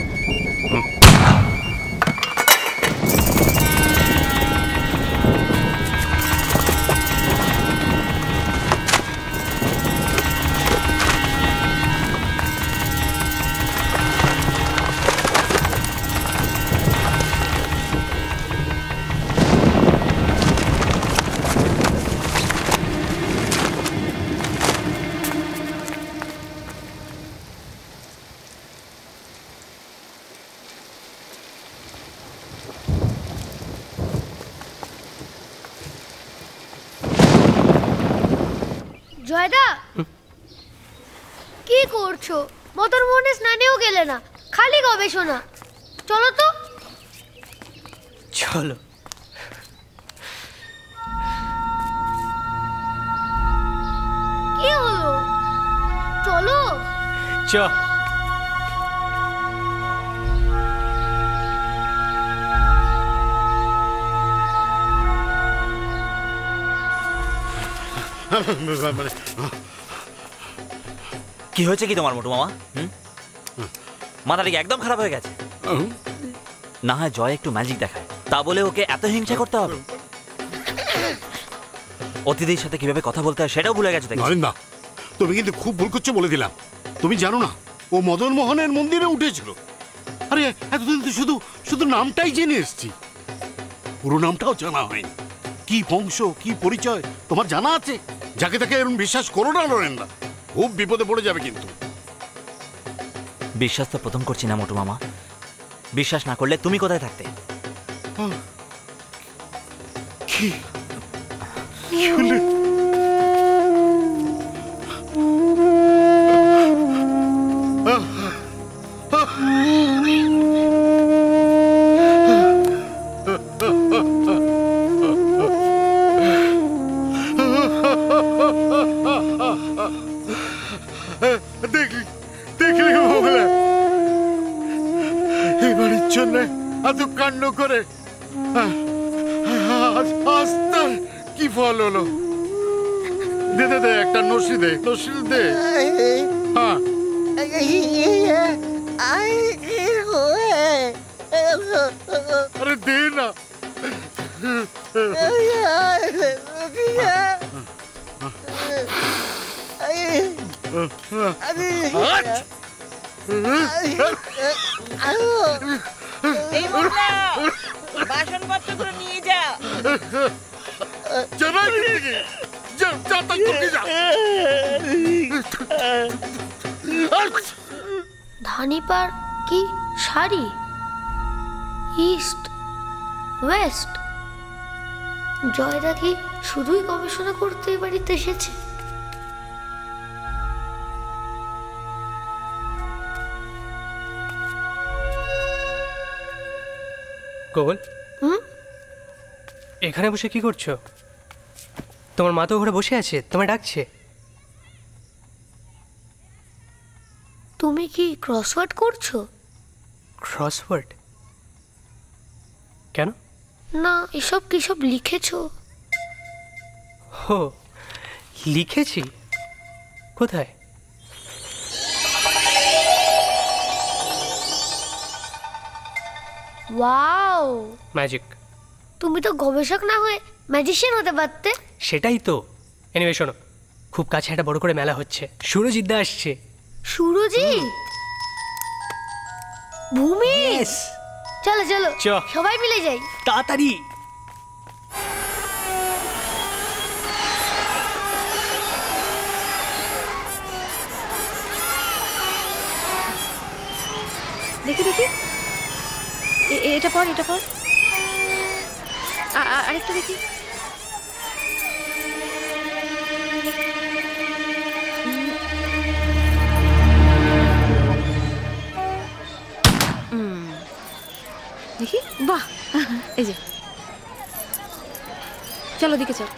জয়দা, কি করছো? মদন মোহনে স্নানেও গেলে না, খালি গবেষণা। চলো তো। চলো। কি হলো? চলো। চ। কি হয়েছে কি তোমার মোটু মামা? মাথাটা কি একদম খারাপ হয়ে গেছে? না হয় জয় একটু ম্যাজিক দেখায়, তা বলে ওকে এত হিংসা করতে হবে? অতিথির সাথে কিভাবে কথা বলতে হয় সেটাও ভুলে গেছে। নরেন্দা, তুমি কিন্তু খুব ভুল করছো বলে দিলাম। তুমি জানো না ও মদন মোহনের মন্দিরে উঠেছিল? আরে এতদিন তো শুধু নামটাই জেনে এসছি, পুরো নামটাও জানা হয়নি। কি বংশ, কি পরিচয় তোমার জানা আছে? যাকে তাকে এরকম বিশ্বাস করো না নরেন্দা, খুব বিপদে পড়ে যাবে কিন্তু। বিশ্বাস তো প্রথম করছি না মোটু মামা। বিশ্বাস না করলে তুমি কোথায় থাকতে? কি দেখলি বলে এই বাড়ির জন্য এত কাণ্ড করে আজ তার কি ফল হলো? দে দে দে, একটা নসি দে, নসি দে। হ্যাঁ আরে দে না। বাসনপত্রগুলো নিয়ে যা। ধানিপার কি শাড়ি? ইস্ট ওয়েস্ট জয়দা কি শুধুই গবেষণা করতে এ বাড়িতে এসেছে? গোগল, এখানে বসে কি করছো? তোমার মা তো ঘরে বসে আছে, তোমায় ডাকছে। তুমি কি ক্রসওয়ার্ড করছো? ক্রসওয়ার্ড? কেন? না, এসব কি সব লিখেছো? ও, লিখেছি? কোথায়? Wow, magic. তুমি তো গবেষক না হয়ে ম্যাজিশিয়ান হতে পারতে। সেটাই তো। এনিওয়ে শোনো, খুব কাছে একটা বড় করে মেলা হচ্ছে, সুরজিৎ দা আসছে। সুরজিৎ? ভূমি? চলো চলো, সবাই মিলে যাই তাড়াতাড়ি। দেখি দেখি, এটা পর, এটা পর, আরেকটা দেখি। দেখি, বাহ, এই যে, চলো দিকে চল।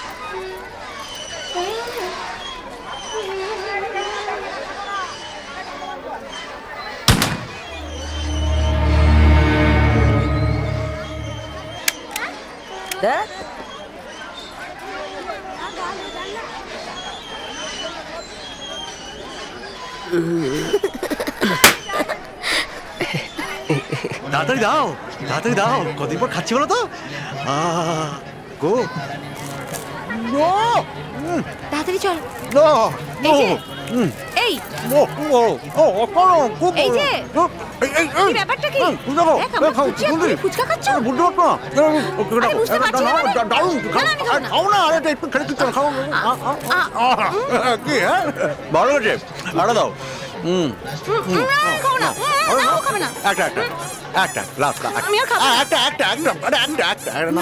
তাড়াতাড়ি দাও, তাড়াতাড়ি দাও, কদিন পর খাচ্ছি বলো তো। গো নো, তাড়াতাড়ি চল। নো এই যে, এই নো, ও ও করো, খুব এই যে, কি ব্যাপারটা কি? দেখো, দেখ, আমরা ফুচকা, তুমি ফুচকা খাচ্ছ? বুঝতে পারছো না? আরে বুঝতে পারছি না মানে? দারুণ, খাও না, আরে একটু খেলে কিছু খাও। কি হ্যাঁ, ভালো হয়েছে, আরে দাও। খাও না, নাও খাবে না। একটা একটা একটা লাস্ট আমি আর খাবো না। একটা একটা একটা একটা একটা না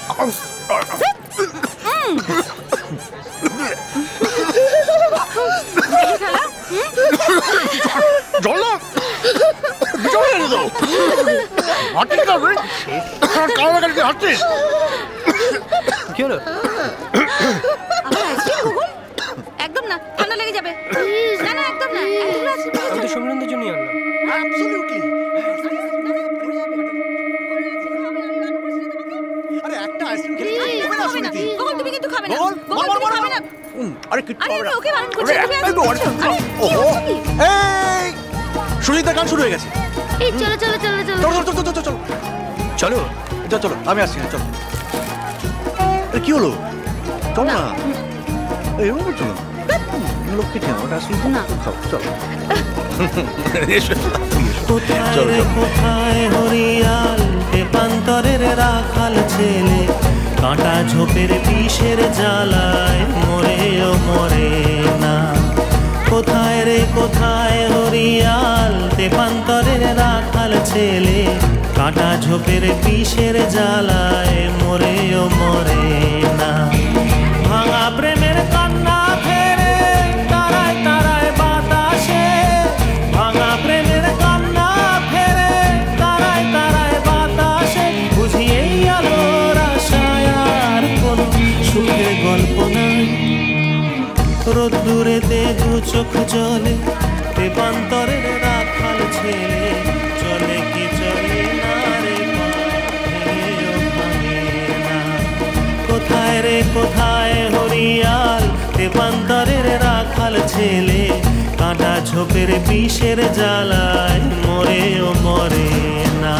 জল জল দাও, হাঁটছিস না রে, কারো কাছে হাঁটছিস। কি হলো? একদম না, ঠান্ডা লেগে যাবে। না না, একদম না, আমি তো সমরেন্দ্রের জন্যই আনলাম। অ্যাবসলিউটলি। আরে একটা আইসক্রিম খেলে হবে না সুনীতি। গোগল, তুমি কিন্তু খাবে না। গোগল, গোগল, তুমি খাবে না। আরে কিচ্ছু হবে না। ওকে বারণ করছি, তুমি আর ওহো, এই সুনীতার গান শুরু হয়ে গেছে। এই চলো চলো চলো চলো চলো চলো চলো চলো চলো চলো চলো, আমি আসছি, চলো। আরে কি হলো? চলো না, এইভাবে চলো। লোককে কেন ওটা আসলে না, চলো কোথায় কোথায় হরিয়াল পেপান্তরের রাখাল ছেলে, কাঁটা ঝোপের বিষের জ্বালায় মরেও মরে না। কোথায় রে কোথায় হরিয়াল পেপান্তরের রাখাল ছেলে, কাঁটা ঝোপের বিষের জ্বালায় মরেও মরে না। ভাঙা প্রেমের কান্না ফেরে তারায় তারায় বাতাসে, ভাঙা প্রেমের কান্না ফেরে তারায় তারায় বাতাসে, বুঝিয়েই আলোর আশায় আর কোনো সুখের গল্প নাই। রোদ্দুরেতে দু চোখ জলে পেপান্তরের রাখাল ছেলে, চলে কি চলে না রে ভেঙেও ভাঙে না। কোথায় রে কোথায় হরিয়াল পেপান্তরের রাখাল ছেলে, কাঁটা ঝোপের বিষের জ্বালায় মরেও মরে না।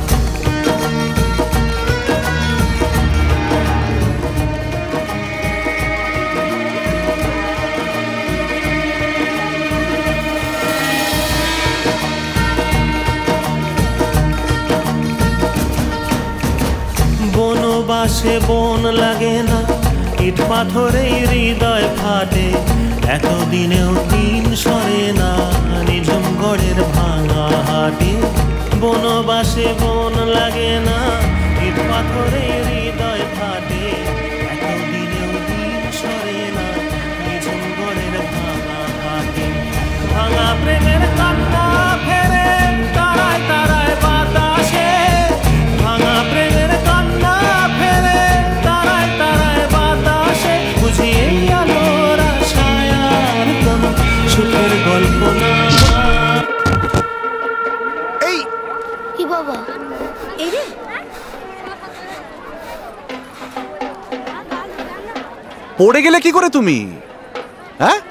বনবাসে বন লাগে না, ইট পাথরেই হৃদয় ফাটে, এতদিনেও দিন সরে না নিঝুম গড়ের ভাঙা হাটে। বনবাসে বন লাগে না, ইট পাথরে হৃদয় ফাটে এতদিনেও দিন সরে না নিঝুম গড়ের ভাঙা হাটে ভাঙা প্রেমের কান্না ফেরে তারায় তারায় বাতাসে ভাঙা প্রেমের কান্না ফেরে তারায় তারায় বাতাসে বুঝি এই আলোর আশায় আর কোনো সুখের গল্প না কি বাবা এই রে পড়ে গেলে কি করে তুমি? হ্যাঁ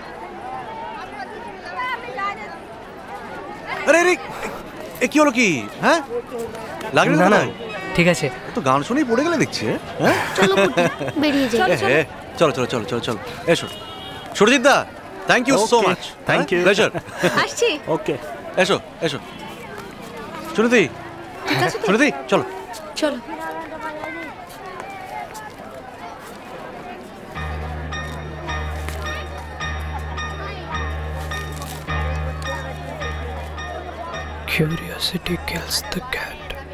আরে আরে এ কি হলো কি? হ্যাঁ লাগলো না না? না ঠিক আছে। তো গান শুনেই পড়ে গেলে দেখছি। হ্যাঁ চলো কুটি, বেরিয়ে যাই। চলো চলো চলো চলো চলো এসো Surajit da, thank you so much. Thank you. Pleasure. আসছি। ওকে এসো এসো সুরতি সুরতি চলো চলো। Curiosity kills the cat.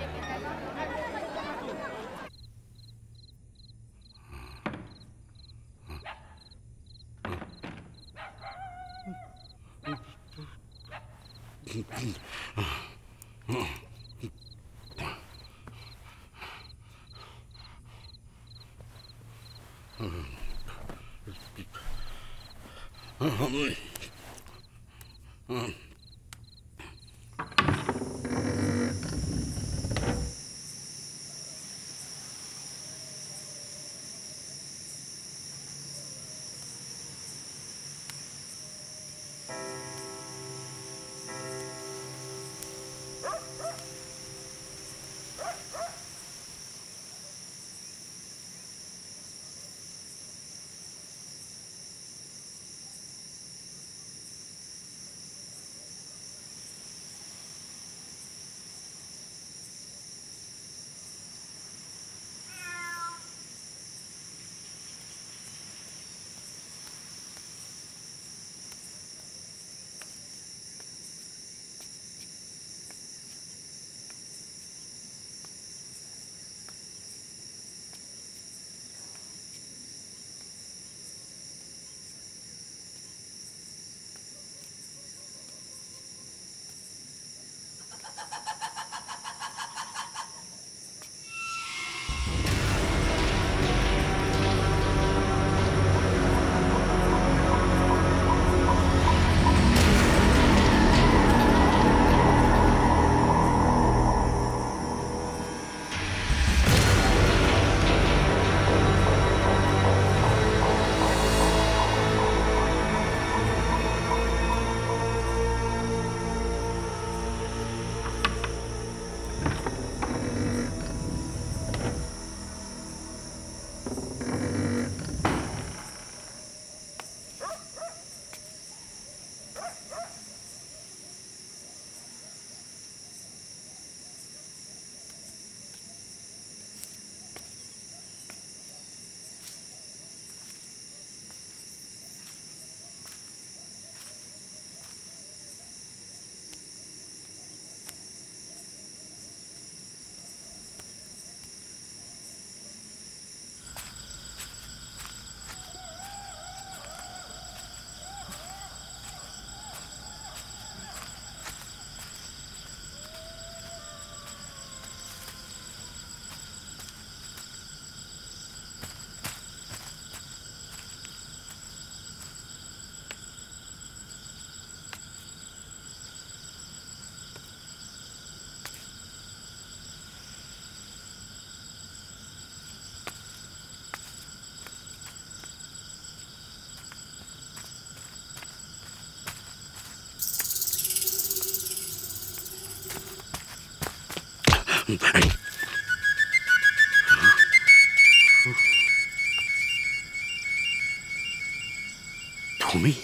তুমি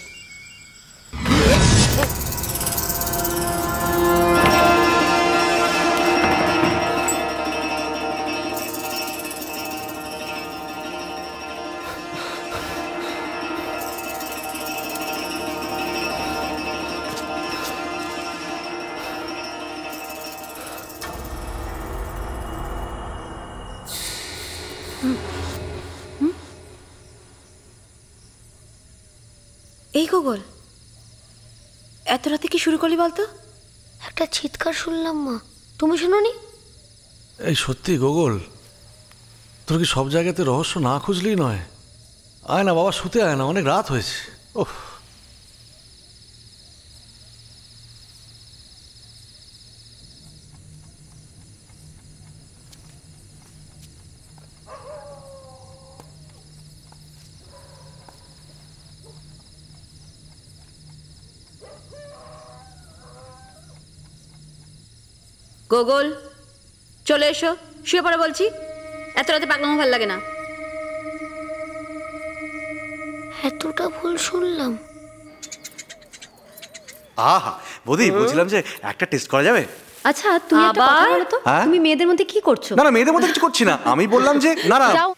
এই গোগল, এত রাতে কি শুরু করলি বলতো? একটা চিৎকার শুনলাম মা, তুমি শুনোনি? এই সত্যি গোগল, তোর কি সব জায়গাতে রহস্য না খুঁজলেই নয়? আয় না বাবা, শুতে আয় না, অনেক রাত হয়েছে। ওহ, গোগল, চলে এসো, শুয়ে পড়ে বলছি। এত রাতে পাগলামো ভালো লাগে না। এতটা ভুল শুনলাম? আহা বৌদি, বলছিলাম যে একটা টেস্ট করা যাবে? আচ্ছা, তুমি একটা কথা বলো তো, হ্যাঁ? তুমি মেয়েদের মধ্যে কি করছো? না না, মেয়েদের মধ্যে কিছু করছি না, আমি বললাম যে না না। যাও।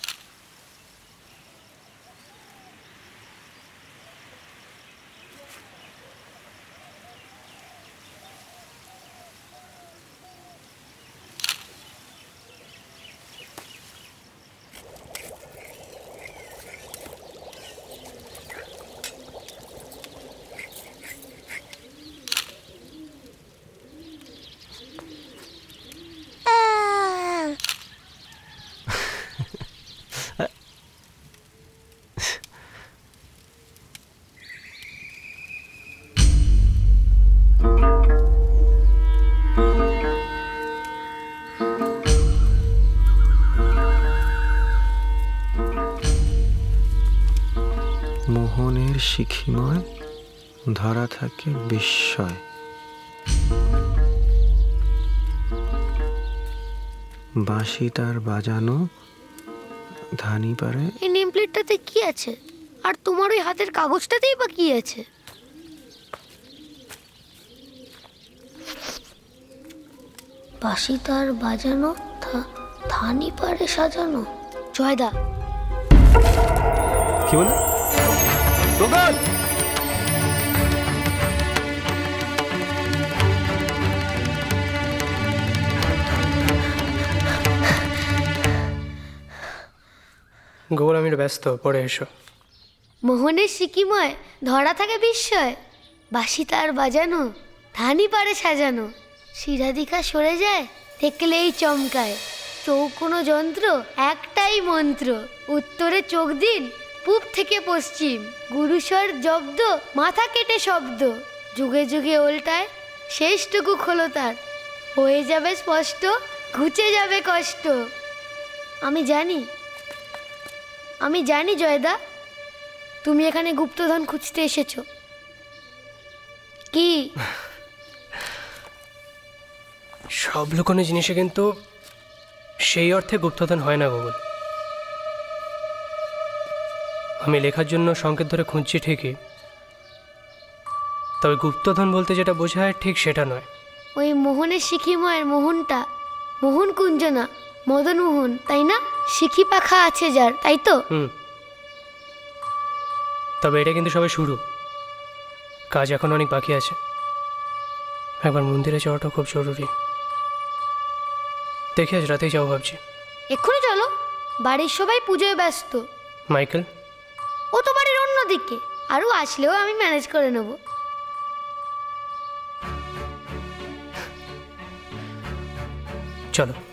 মোহনের শিখিময় ধরা থাকে বিস্ময়, বাঁশি তার বাজানো ধানি পারে। এই নেম প্লেটটাতে কি আছে? আর তোমার ওই হাতের কাগজটাতেই বা কি আছে? বাঁশি তার বাজানো, ধানি পারে সাজানো। জয়দা কি বলে? গোগল, গোগল আমি একটু ব্যস্ত, পরে এসো। মোহনের সিকিময় ধরা থাকে বিস্ময়, বাঁশি তার বাজানো, ধানি পারে সাজানো। শিরাধিকা সরে যায় দেখলেই চমকায়, চৌকোনো যন্ত্র একটাই মন্ত্র। উত্তরে চোখ দিন, পূব থেকে পশ্চিম, গুরুস্বর জব্দ, মাথা কেটে শব্দ। যুগে যুগে উল্টায়, শেষটুকু খোলো তার, হয়ে যাবে স্পষ্ট, ঘুচে যাবে কষ্ট। আমি জানি জয়দা, তুমি এখানে গুপ্তধন খুঁজতে এসেছো। কি? সব লুকোনো জিনিসে কিন্তু সেই অর্থে গুপ্তধন হয় না গোগল। আমি লেখার জন্য সংকেত ধরে খুঁজছি ঠিকই, তবে গুপ্তধন বলতে যেটা বোঝায় ঠিক সেটা নয়। ওই মোহনের শিখিময়ের মোহনটা মোহন কুঞ্জ না, মদন মোহন, তাই না? শিখি পাখা আছে যার, তাই তো? তবে এটা কিন্তু সবে শুরু, কাজ এখন অনেক বাকি আছে। একবার মন্দিরে যাওয়াটা খুব জরুরি। দেখি আজ রাতেই যাবো ভাবছি। এক্ষুনি চলো, বাড়ির সবাই পুজোয় ব্যস্ত। মাইকেল? ও তো বাড়ির অন্যদিকে, আরও আসলেও আমি ম্যানেজ করে নেব। চলো।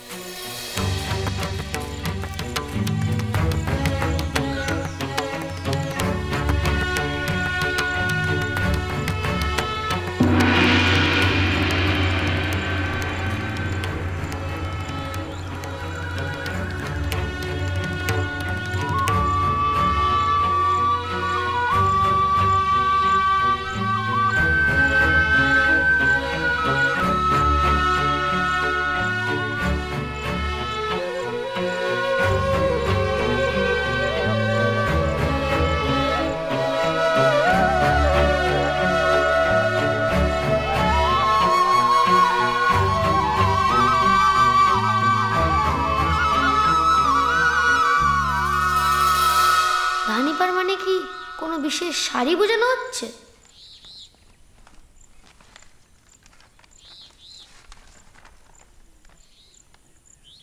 ধানিপার মানে কি কোনো বিশেষ শাড়ি বোঝানো হচ্ছে?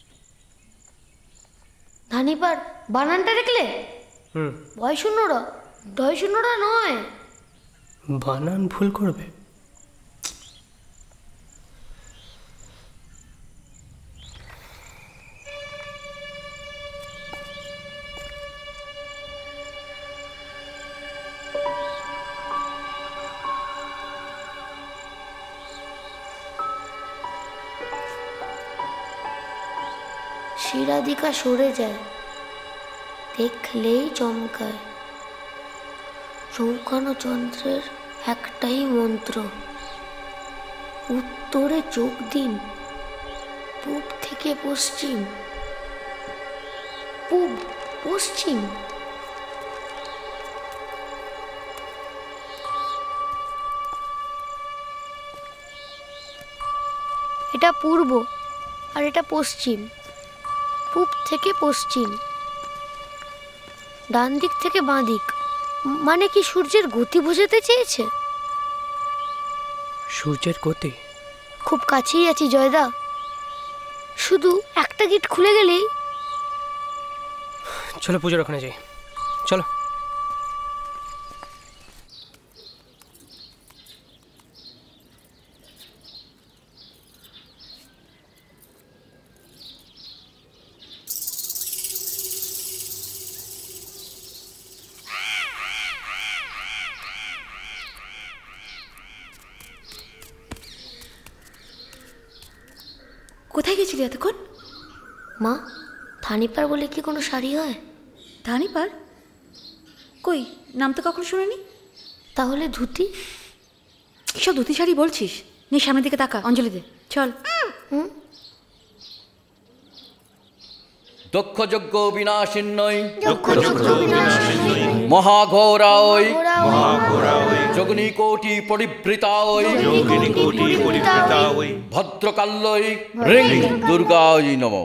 ধানিপার বানানটা দেখলে? ভয় শূন্য র, ডয় শূন্যটা নয়। বানান ভুল করবে। শিরাধিকা সরে যায়, দেখলেই চমকায়। চৌকানো চন্দ্রের একটাই মন্ত্র, উত্তরে চোখ দিন, পূব থেকে পশ্চিম, পূব পশ্চিম। এটা পূর্ব আর এটা পশ্চিম। পূব থেকে পশ্চিম, ডান দিক থেকে বাঁ দিক। মানে কি সূর্যের গতি বোঝাতে চেয়েছে? সূর্যের গতি? খুব কাছেই আছি জয়দা, শুধু একটা গেট খুলে গেলেই। চলো পুজোর ওখানে যাই, চলো। কোথায় গেছিলি এতক্ষণ? মা, থানিপার বলে কি কোনো শাড়ি হয়? থানিপার? কই, নাম তো কখনো শুনিনি। তাহলে ধুতি? কিসব ধুতি শাড়ি বলছিস? নে সামনের দিকে তাকা, অঞ্জলি দে, চল। দক্ষযজ্ঞ বিনাশিন্নৈ মহাঘোরায় যোগিনীকোটি পরিবৃতায় ভদ্রকাল্যই রিং দুর্গায় নমঃ।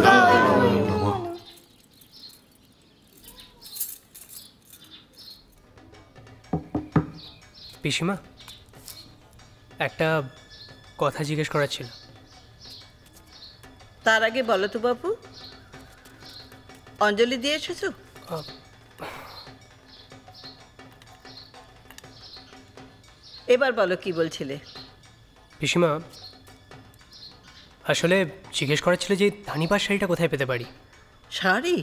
পিসিমা, একটা কথা জিজ্ঞেস করার ছিল। তার আগে বলো তো বাবু, অঞ্জলি দিয়ে এসেছো? এবার বলো কি বলছিলে? পিসিমা, আসলে জিজ্ঞেস করার ছিল যে ধানিপার শাড়িটা কোথায় পেতে পারি। শাড়ি?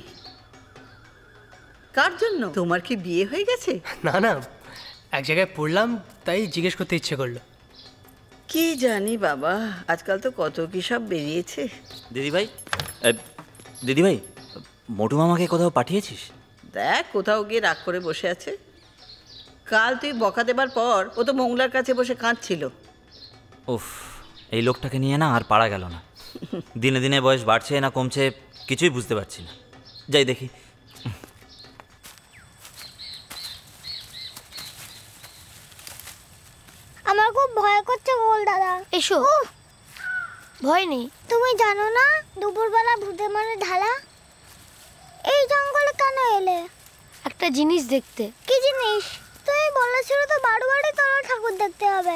কার জন্য? তোমার কি বিয়ে হয়ে গেছে? না না, এক জায়গায় পড়লাম তাই জিজ্ঞেস করতে ইচ্ছে করলো। কি জানি বাবা, আজকাল তো কত কি সব বেরিয়েছে। দিদিভাই, দিদিভাই, মোটু মামাকে কোথাও পাঠিয়েছিস? দেখ, কোথাও গিয়ে রাগ করে বসে আছে। কাল তুই বকা দেবার পর ও তো মংলার কাছে বসে কাঁদছিল। উফ, এই লোকটাকে নিয়ে না আর পারা গেল না। দিনে দিনে বয়স বাড়ছে না কমছে কিছুই বুঝতে পারছি না। যাই দেখি। আমার খুব ভয় করছে গোল দাদা। এসো। ভয় নেই। তুমি জানো না দুপুরবেলা ভূতে মানে ঢালা? এই জঙ্গলে কেন এলে? একটা জিনিস দেখতে। কি জিনিস? তুমি বলেছিলে তো বাড়ি তোলা ঠাকুর দেখতে হবে।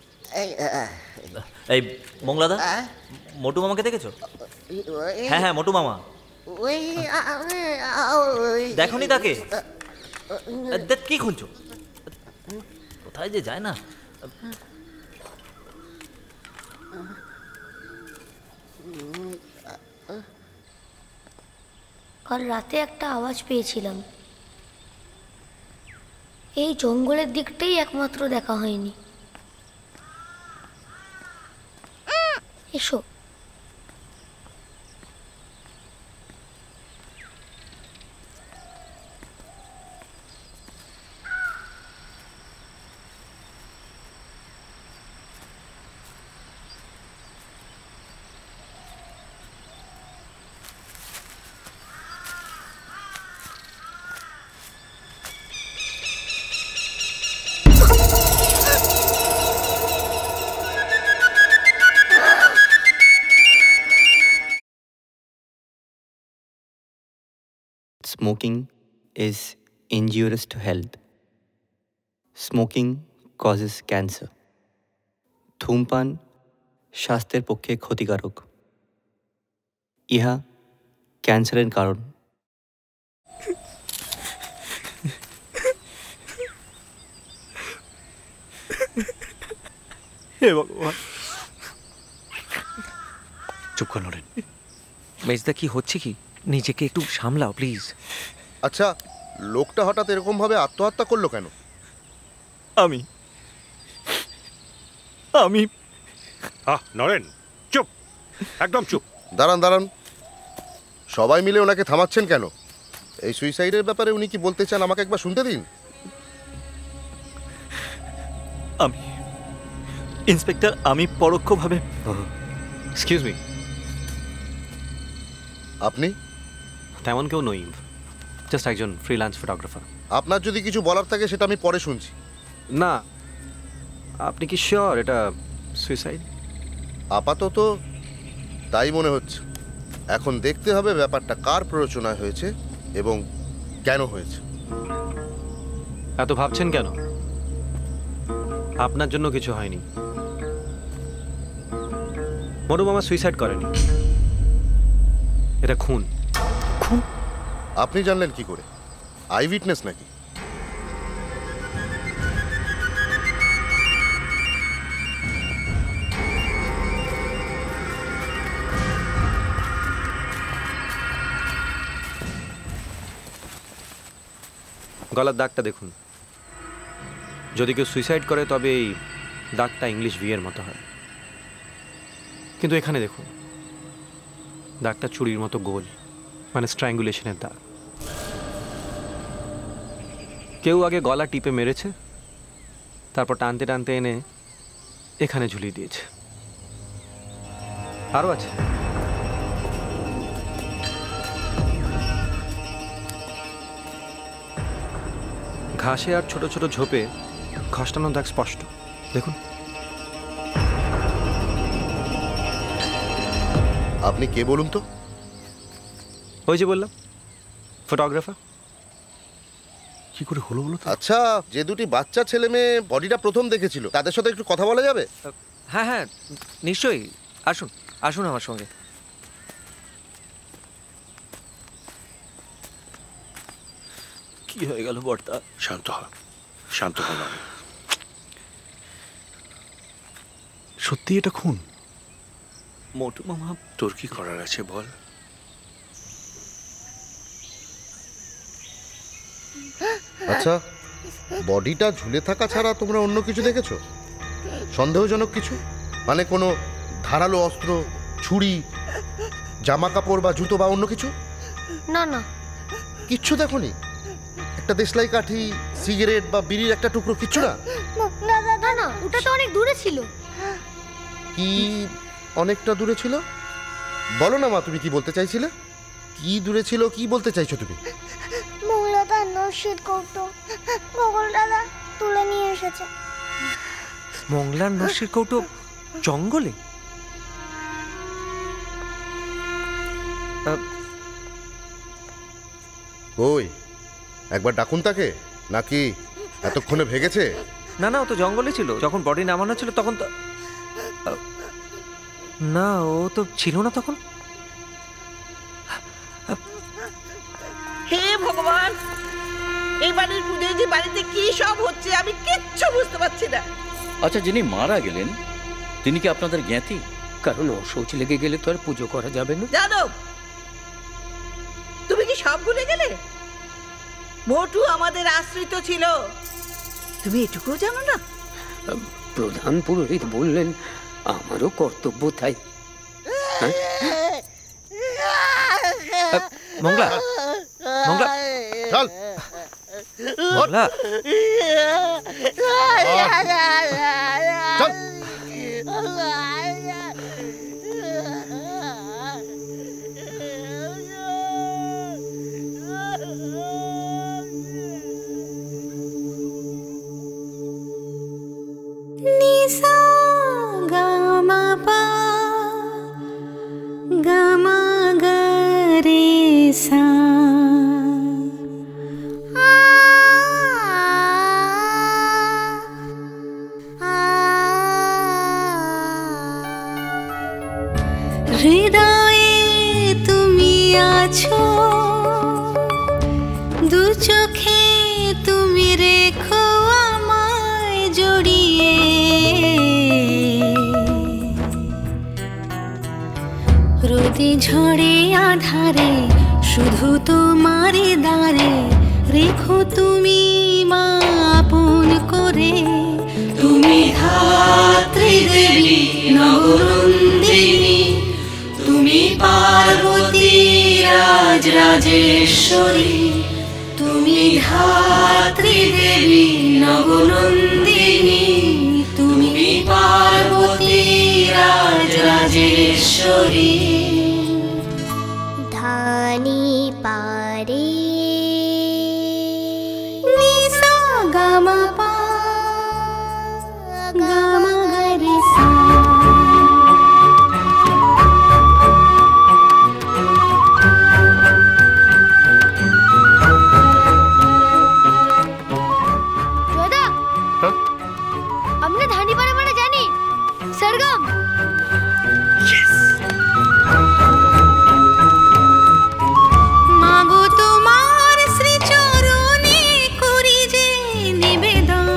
এই মংলাদা, মোটু মামাকে দেখেছো? হ্যাঁ হ্যাঁ, মোটু মামা। দেখোনি তাকে? দেখ কি খুলছো, কোথায় যে যায় না। কাল রাতে একটা আওয়াজ পেয়েছিলাম। এই জঙ্গলের দিকটাই একমাত্র দেখা হয়নি। এসো। Smoking is injurious to health. Smoking causes cancer. ধূমপান স্বাস্থ্যের পক্ষে ক্ষতিকারক। ইহা ক্যান্সারের কারণ। হে ভগবান। চুপ কর নরেন। মেজদা কি হচ্ছে কি? নিজেকে একটু সামলাও প্লিজ। আচ্ছা, লোকটা হঠাৎ এরকম ভাবে আত্মহত্যা করলো কেন? আমি নরেন চুপ, একদম চুপ। দাঁড়ান দাঁড়ান, সবাই মিলে ওনাকে থামাচ্ছেন কেন? এই সুইসাইডের ব্যাপারে উনি কি বলতে চান আমাকে একবার শুনতে দিন। আমি ইন্সপেক্টর, আমি পরোক্ষভাবে। Excuse me. আপনি? তেমন কেউ নই, জাস্ট একজন ফ্রিল্যান্স ফটোগ্রাফার। আপনার যদি কিছু বলার থাকে সেটা আমি পরে শুনছি। না, আপনি কি শিওর এটা সুইসাইড? আপাতত তাই মনে হচ্ছে। এখন দেখতে হবে ব্যাপারটা কার প্ররোচনায় হয়েছে এবং কেন হয়েছে। এত ভাবছেন কেন? আপনার জন্য কিছু হয়নি। মরু মামা সুইসাইড করেনি, এটা খুন। খুন? আপনি জানলেন কি করে? আই উইটনেস নাকি? গলার দাগটা দেখুন। যদি কেউ সুইসাইড করে তবে এই দাগটা ইংলিশ ভি এর মতো হয়, কিন্তু এখানে দেখুন দাগটা চুড়ির মতো গোল, মানে স্ট্র্যাঙ্গুলেশনের দাগ। কেউ আগে গলা টিপে মেরেছে, তারপর টানতে টানতে এনে এখানে ঝুলিয়ে দিয়েছে। আরও আছে। ঘাসে আর ছোট ছোট ঝোপে ঘষ্টানো দাগ স্পষ্ট, দেখুন। আপনি কে বলুন তো? ওই যে বললাম, ফটোগ্রাফার। কি করে হলো বলো তো? আচ্ছা, যে দুটি বাচ্চা ছেলে মেয়ে বডিটা প্রথম দেখেছিল তাদের সাথে একটু কথা বলা যাবে? হ্যাঁ হ্যাঁ নিশ্চয়ই, আসুন আসুন আমার সঙ্গে। কি হয়ে গেল বর্তা? শান্ত হ, শান্ত হ। সত্যি এটা খুন? মোটু মামা, তোর কি করার আছে বল? আচ্ছা, বডিটা ঝুলে থাকা ছাড়া তোমরা অন্য কিছু দেখেছো? সন্দেহজনক কিছু? মানে কোনো ধারালো অস্ত্র, ছুরি, জামা কাপড় বা জুতো বা অন্য কিছু? না না, কিচ্ছু দেখোনি? একটা দেশলাই কাঠি, সিগারেট বা বিড়ির একটা টুকরো, কিচ্ছু না? না না, ওটা তো অনেক দূরে ছিল। কি অনেকটা দূরে ছিল? বলো না মা, তুমি কি বলতে চাইছিলে? কি দূরে ছিল, কি বলতে চাইছো তুমি? মৌলতা নশীর কৌটো গোগল দাদা তুলে নিয়ে এসেছে। মংলার নসির কৌটো জঙ্গলে? ওই একবার ডাকুন তাকে, নাকি এতক্ষণে ভেগেছে? না না, ও তো জঙ্গলে ছিল যখন বডি নামানো ছিল, তখন তো না, ও তো ছিল না তখন। হে ভগবান, এই বাড়ির পুজোয় যে বাড়িতে কি সব হচ্ছে আমি কিচ্ছু বুঝতে পারছি না। আচ্ছা, যিনি মারা গেলেন তিনি কি আপনাদের জ্ঞাতি? কারণ অশৌচ লেগে গেলে তো আর পুজো করা যাবে না। জানো, তুমি কি সব ভুলে গেলে? মোটু আমাদের আশ্রিত ছিল, তুমি এটুকুও জানো না? প্রধান পুরোহিত বললেন আমারও কর্তব্য তাই। মংলা, মংলা, চল মংলা, চল। নিসা গামা পা গামা গরে সা আ রোদে ঝড়ে আধারে শুধু তোমারে দাঁড়ে রেখো তুমি মা আপন করে। তুমি ধাত্রী দেবী নবনন্দিনী, তুমি পার্বতী রাজরাজেশ্বরী, তুমি ধাত্রী দেবী নবনন্দিনী, তুমি পার্বতী রাজরাজেশ্বরী। ধানি পারে নিসা গামা পা গামা গরে সা। জয়দা, আমরা ধানি পারে মানে জানি সরগম। মাগো তোমার শ্রীচরণে করি যে নিবেদন,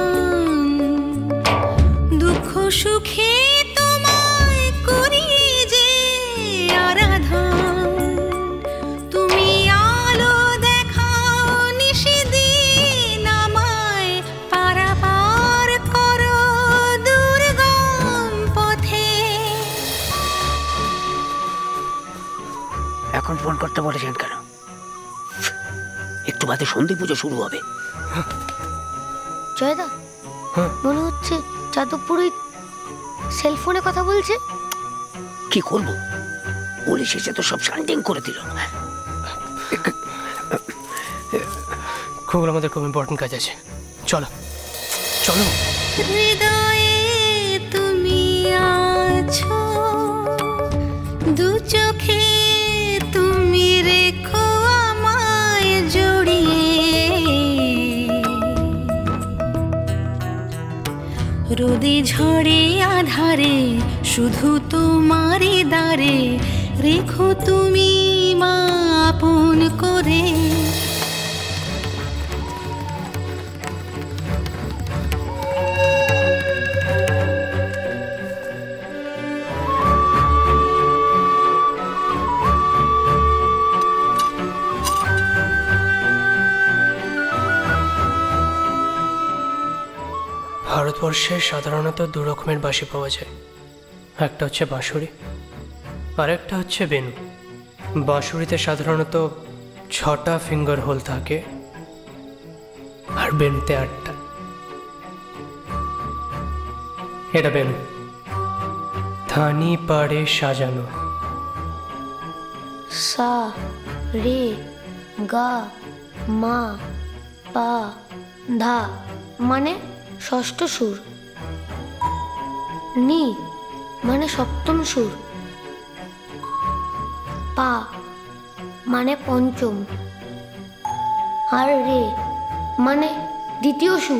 দুঃখ সুখে তোমায় করি যে আরাধন। তুমি আলো দেখাও নিশিদিন আমায়, পারাপার করো দুর্গম পথে। এখন ফোন করতে বলেছেন কেন? একটু বাদে সন্ধি পুজো শুরু হবে। জয়দা, মনে হচ্ছে যাদবপুরে সেলফোনে কথা বলছে। কি করব, পুলিশ এসে তো সব শান্ডিং করে দিল। খুব আমাদের খুব ইম্পর্টেন্ট কাজ আছে, চলো চলো। হৃদয়ে তুমি আছো, দু চোখে তুমি রেখো আমায় জড়িয়ে। রোদে ঝড়ে আধারে শুধু তোমারে দাঁড়ে রেখো তুমি মা আপন করে। ভারতবর্ষে সাধারণত দু রকমের বাঁশি পাওয়া যায়, একটা হচ্ছে বাঁশুরি আর একটা হচ্ছে বেনু। বাঁশুরিতে সাধারণত 6টা ফিঙ্গার হোল থাকে আর বেনুতে 8টা। এটা বেনু, ধানি পাড়ে সাজানো। সা রে গা মা পা ধা মানে ষষ্ঠ সুর, নি মানে সপ্তম সুর, পা মানে পঞ্চম, আর রে মানে দ্বিতীয় সুর।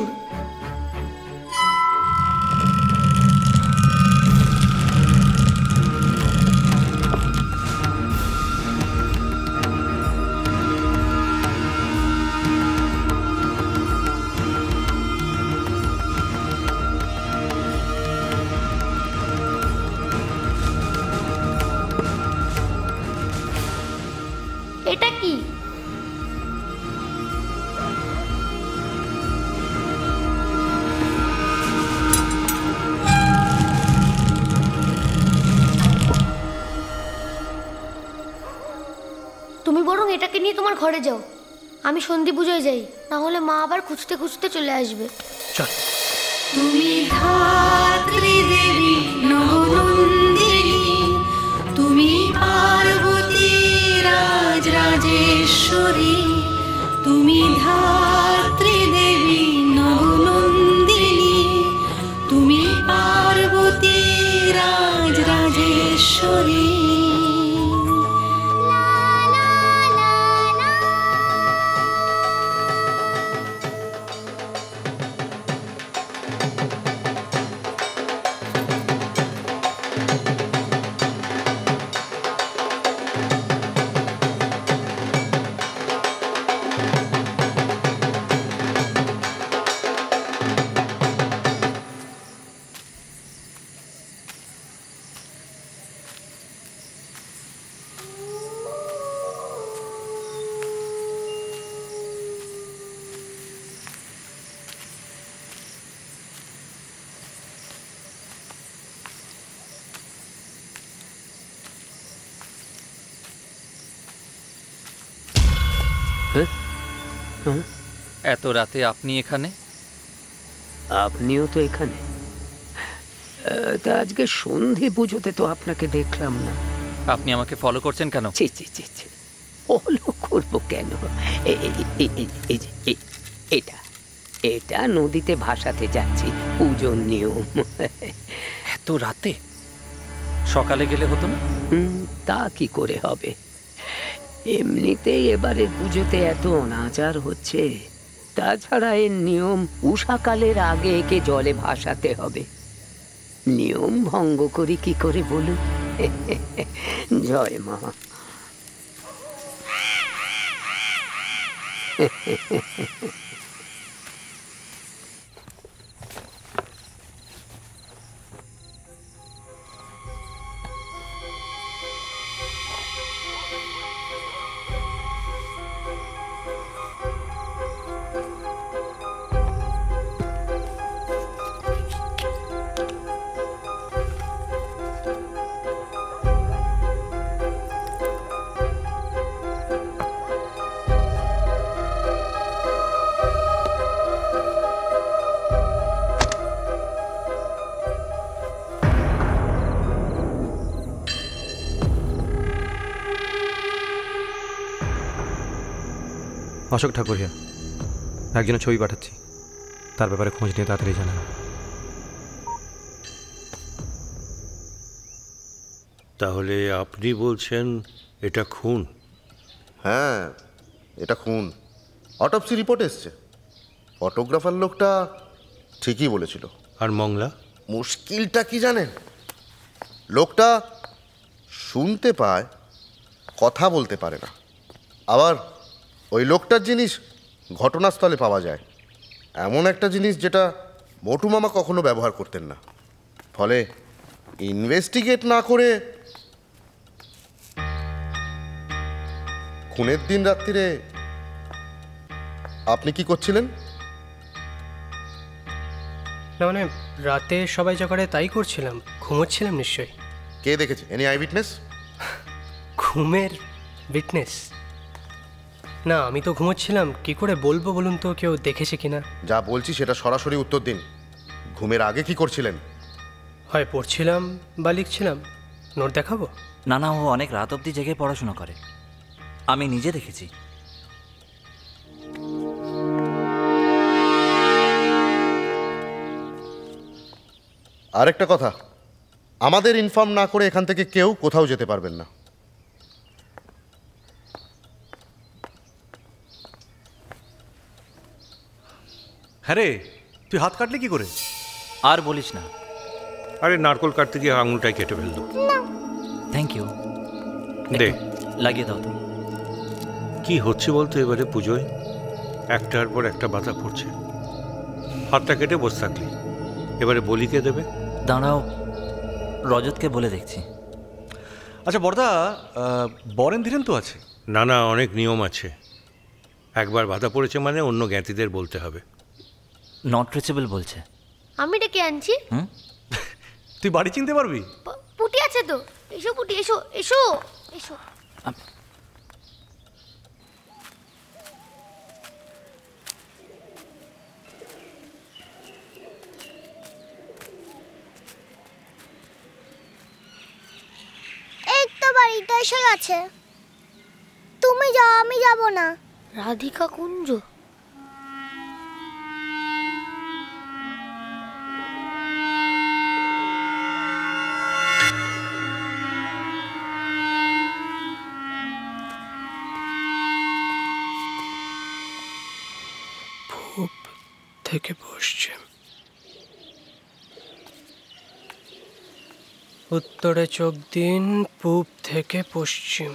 এটা কি? তুমি বরং এটাকে নিয়ে তোমার ঘরে যাও, আমি সন্ধি পুজোয় যাই, না হলে মা আবার খুঁজতে খুঁজতে চলে আসবে। চল। তুমি ধাত্রী দেবী নবনন্দিনী, তুমি পার্বতী রাজরাজেশ্বরী, তুমি ধাত্রী দেবী নবনন্দিনী, তুমি পার্বতী রাজরাজেশ্বরী। এত রাতে আপনি এখানে? আপনিও তো এখানে। তা আজকে সন্ধে পুজোতে তো আপনাকে দেখলাম না। আপনি আমাকে ফলো করছেন কেন? ছি ছি ছি ছি, ফলো করবো কেন? এটা এটা নদীতে ভাসাতে যাচ্ছি, পুজোর নিয়ম। এত রাতে? সকালে গেলে হতো না? তা কি করে হবে, এমনিতেই এবারের পুজোতে এত অনাচার হচ্ছে। তাছাড়া এর নিয়ম উষাকালের আগে একে জলে ভাসাতে হবে। নিয়ম ভঙ্গ করি কি করে বলুন? জয় মা। অশোক ঠাকুরিয়া, একজনের ছবি পাঠাচ্ছি, তার ব্যাপারে খোঁজ নিয়ে তাড়াতাড়ি জানান। তাহলে আপনি বলছেন এটা খুন? হ্যাঁ, এটা খুন। অটোপসি রিপোর্ট এসছে। ফটোগ্রাফার লোকটা ঠিকই বলেছিল। আর মংলা? মুশকিলটা কি জানেন, লোকটা শুনতে পায়, কথা বলতে পারে না। আবার ওই লোকটার জিনিস ঘটনাস্থলে পাওয়া যায়, এমন একটা জিনিস যেটা মোটু মামা কখনো ব্যবহার করতেন না। ফলে ইনভেস্টিগেট না করে খুনের দিন রাত্রিরে আপনি কি করছিলেন? না মানে রাতে সবাই যা করে তাই করছিলাম, ঘুমোচ্ছিলাম নিশ্চয়ই। কে দেখেছে? Any eye witness? ঘুমের উইটনেস? না, আমি তো ঘুমোচ্ছিলাম, কি করে বলবো বলুন তো কেউ দেখেছে কিনা। যা বলছি সেটা সরাসরি উত্তর দিন। ঘুমের আগে কি করছিলেন? হয় পড়ছিলাম বা লিখছিলাম। নোট দেখাবো? না না, ও অনেক রাত অবধি জেগে পড়াশোনা করে, আমি নিজে দেখেছি। আরেকটা কথা, আমাদের ইনফর্ম না করে এখান থেকে কেউ কোথাও যেতে পারবেন না। হ্যাঁ রে, তুই হাত কাটলে কি করে? আর বলিস না। আরে নারকোল কাটতে গিয়ে আঙুলটাই কেটে ফেললো। Thank you. দে, লাগিয়ে দাও তো। কি হচ্ছে বলতো এবারে পুজোয়? একটার পর একটা বাধা পড়ছে। হাতটা কেটে বসে থাকলি, এবারে বলি কে দেবে? দাঁড়াও, রজতকে বলে দেখছি। আচ্ছা বড়দা, বরেন ধীরেন তো আছে? না না, অনেক নিয়ম আছে। একবার বাধা পড়েছে মানে অন্য জ্ঞাতিদের বলতে হবে। নট রিচেবল বলছে। আমি ডেকে আনছি। তুই বাড়ি চিনতে পারবি? পুটি আছে তো, এসো পুটি, এসো এসো এসো। এই তো বাড়িটা এসে গেছে। তুমি যাও, আমি যাব না। রাধিকা কুঞ্জ? পূব থেকে পশ্চিম, উত্তরে চোখ দিন, পূব থেকে পশ্চিম।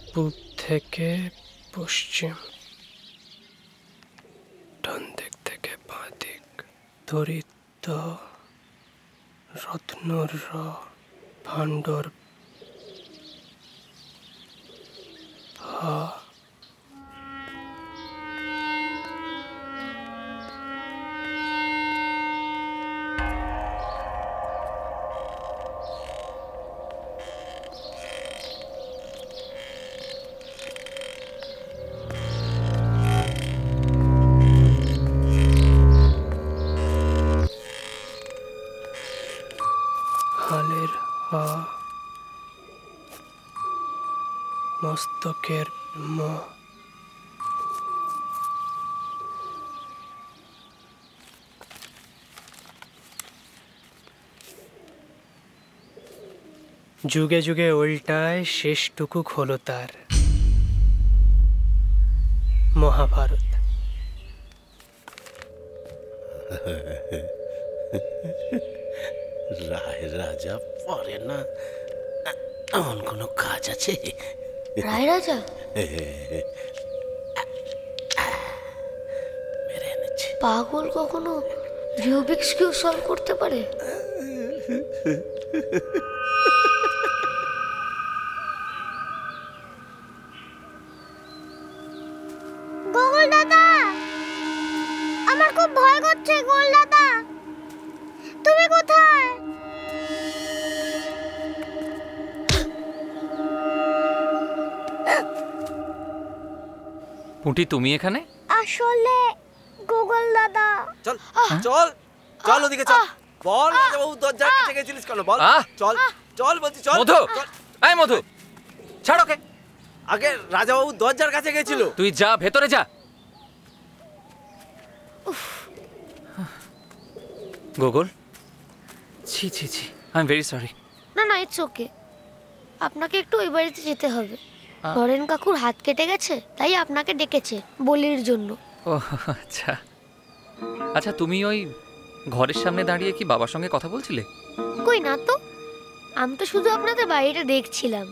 পূব থেকে পশ্চিম, ডান দিক থেকে বাঁ দিক, দরিদ্র রত্নর ভাণ্ডর ভা। হালের হা, মস্তকের ম, যুগে যুগে উল্টায় শেষটুকু হলো তার মহাভারত। রায় রাজা পরে না, এমন কোনো কাজ আছে? রায় রাজা পাগল কখনো রুবিক্স কিউব সলভ করতে পারে? গোগল দাদা, আমার খুব ভয় করছে। গোল দাদা, তুমি কোথায়? পুঁটি, তুমি এখানে? আসলে গোগল দাদা। চল চল চল ওদিকে চল। বল রাজাবাবু দরজার কাছে গেছিলিস কেন? বল। চল চল বলছি, চল। মধু, এই মধু, ছাড় ওকে। আগে রাজাবাবু দরজার কাছে গেছিল। তুই যা, ভেতরে যা। গোগল, ছি ছি ছি, আই এম ভেরি সরি। না না, ইটস ওকে। আপনাকে একটু ওই বাড়িতে যেতে হবে। নরেন কাকুর হাত কেটে গেছে, তাই আপনাকে ডেকেছে বলির জন্য। ও আচ্ছা আচ্ছা, তুমি ওই ঘরের সামনে দাঁড়িয়ে কি বাবার সঙ্গে কথা বলছিলে? কই না তো, আমি তো শুধু আপনাদের বাড়িটা দেখছিলাম।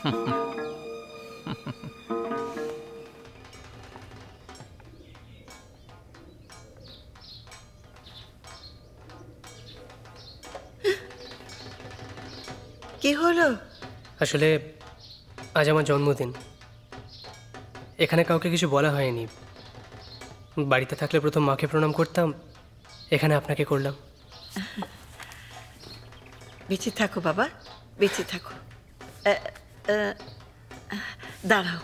কি হলো? আসলে আজ আমার জন্মদিন। এখানে কাউকে কিছু বলা হয়নি। বাড়িতে থাকলে প্রথম মাকে প্রণাম করতাম, এখানে আপনাকে করলাম। বেঁচে থাকো বাবা, বেঁচে থাকো। দাঁড়াও।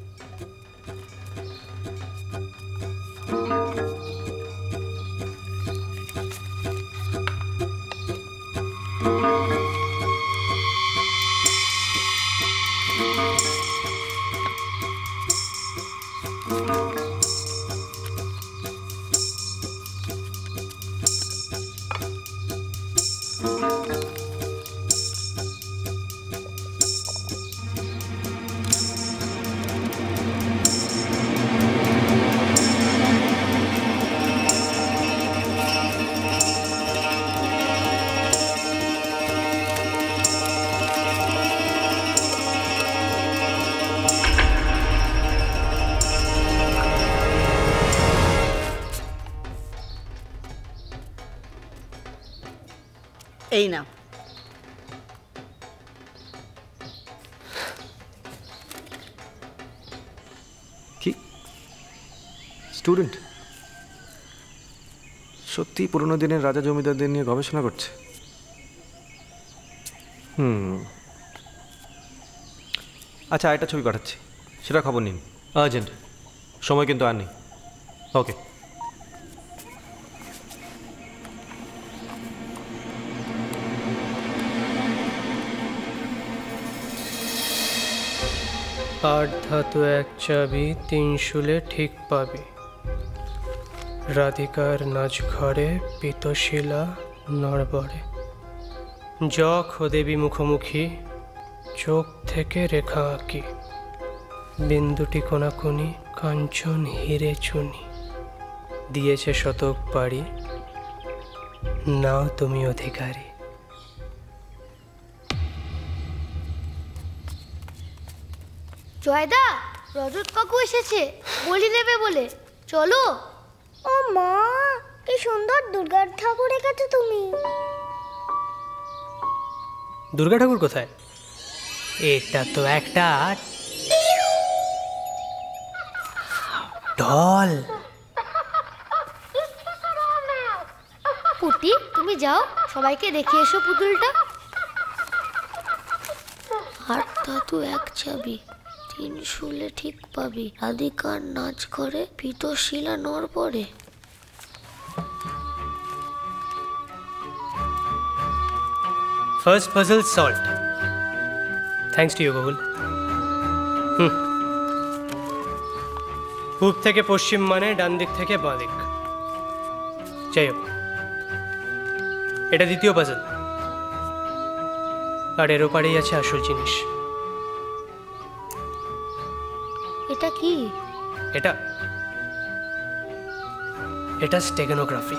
এই নাও। কি স্টুডেন্ট সত্যি পুরোনো দিনের রাজা জমিদারদের নিয়ে গবেষণা করছে? আচ্ছা, একটা ছবি পাঠাচ্ছি, সেটা খবর নিন। আর্জেন্ট, সময় কিন্তু আর নেই। ওকে। আট ধাতু এক চাবি, তিন শুলে ঠিক পাবি। রাধিকার নাচ ঘরে, পিতশিলা নড়বড়ে। যখ দেবী মুখোমুখি, চোখ থেকে রেখা আঁকি। বিন্দুটি কোনাকুনি, কাঞ্চন হিরে চুনি। দিয়েছে শতক পাড়ি, নাও তুমি অধিকারী। জয়দা, রজত কাকু এসেছে বলি নেবে বলে, চলো। ও মা, কি সুন্দর দুর্গা ঠাকুর এঁকেছো তুমি। দুর্গা ঠাকুর কোথায়? এটা তো একটা ঢল। পুটি, তুমি যাও, সবাইকে দেখে এসো পুতুলটা। হাতটা তো এক চাবি, 3 শুলে ঠিক পাবি। রাধিকার নাচ করে পিতশিলা নড় পড়ে। First puzzle solved. Thanks to you Google. পূব থেকে পশ্চিম মানে ডান দিক থেকে বাঁ দিক। যাই হোক, এটা দ্বিতীয় পাজল, আর এর ওপারেই আছে আসল জিনিস। এটা কি? এটা স্টেগানোগ্রাফি।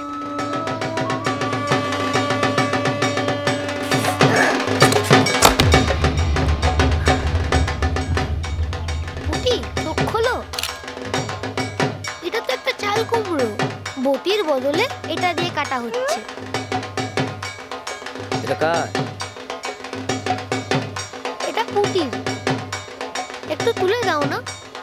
পুটি, চোখ খোলো। এটা তো একটা চাল কুমড়ো, বটির বদলে এটা দিয়ে কাটা হচ্ছে। এটা কার? এটা পুটির। একটু তুলে দাও না।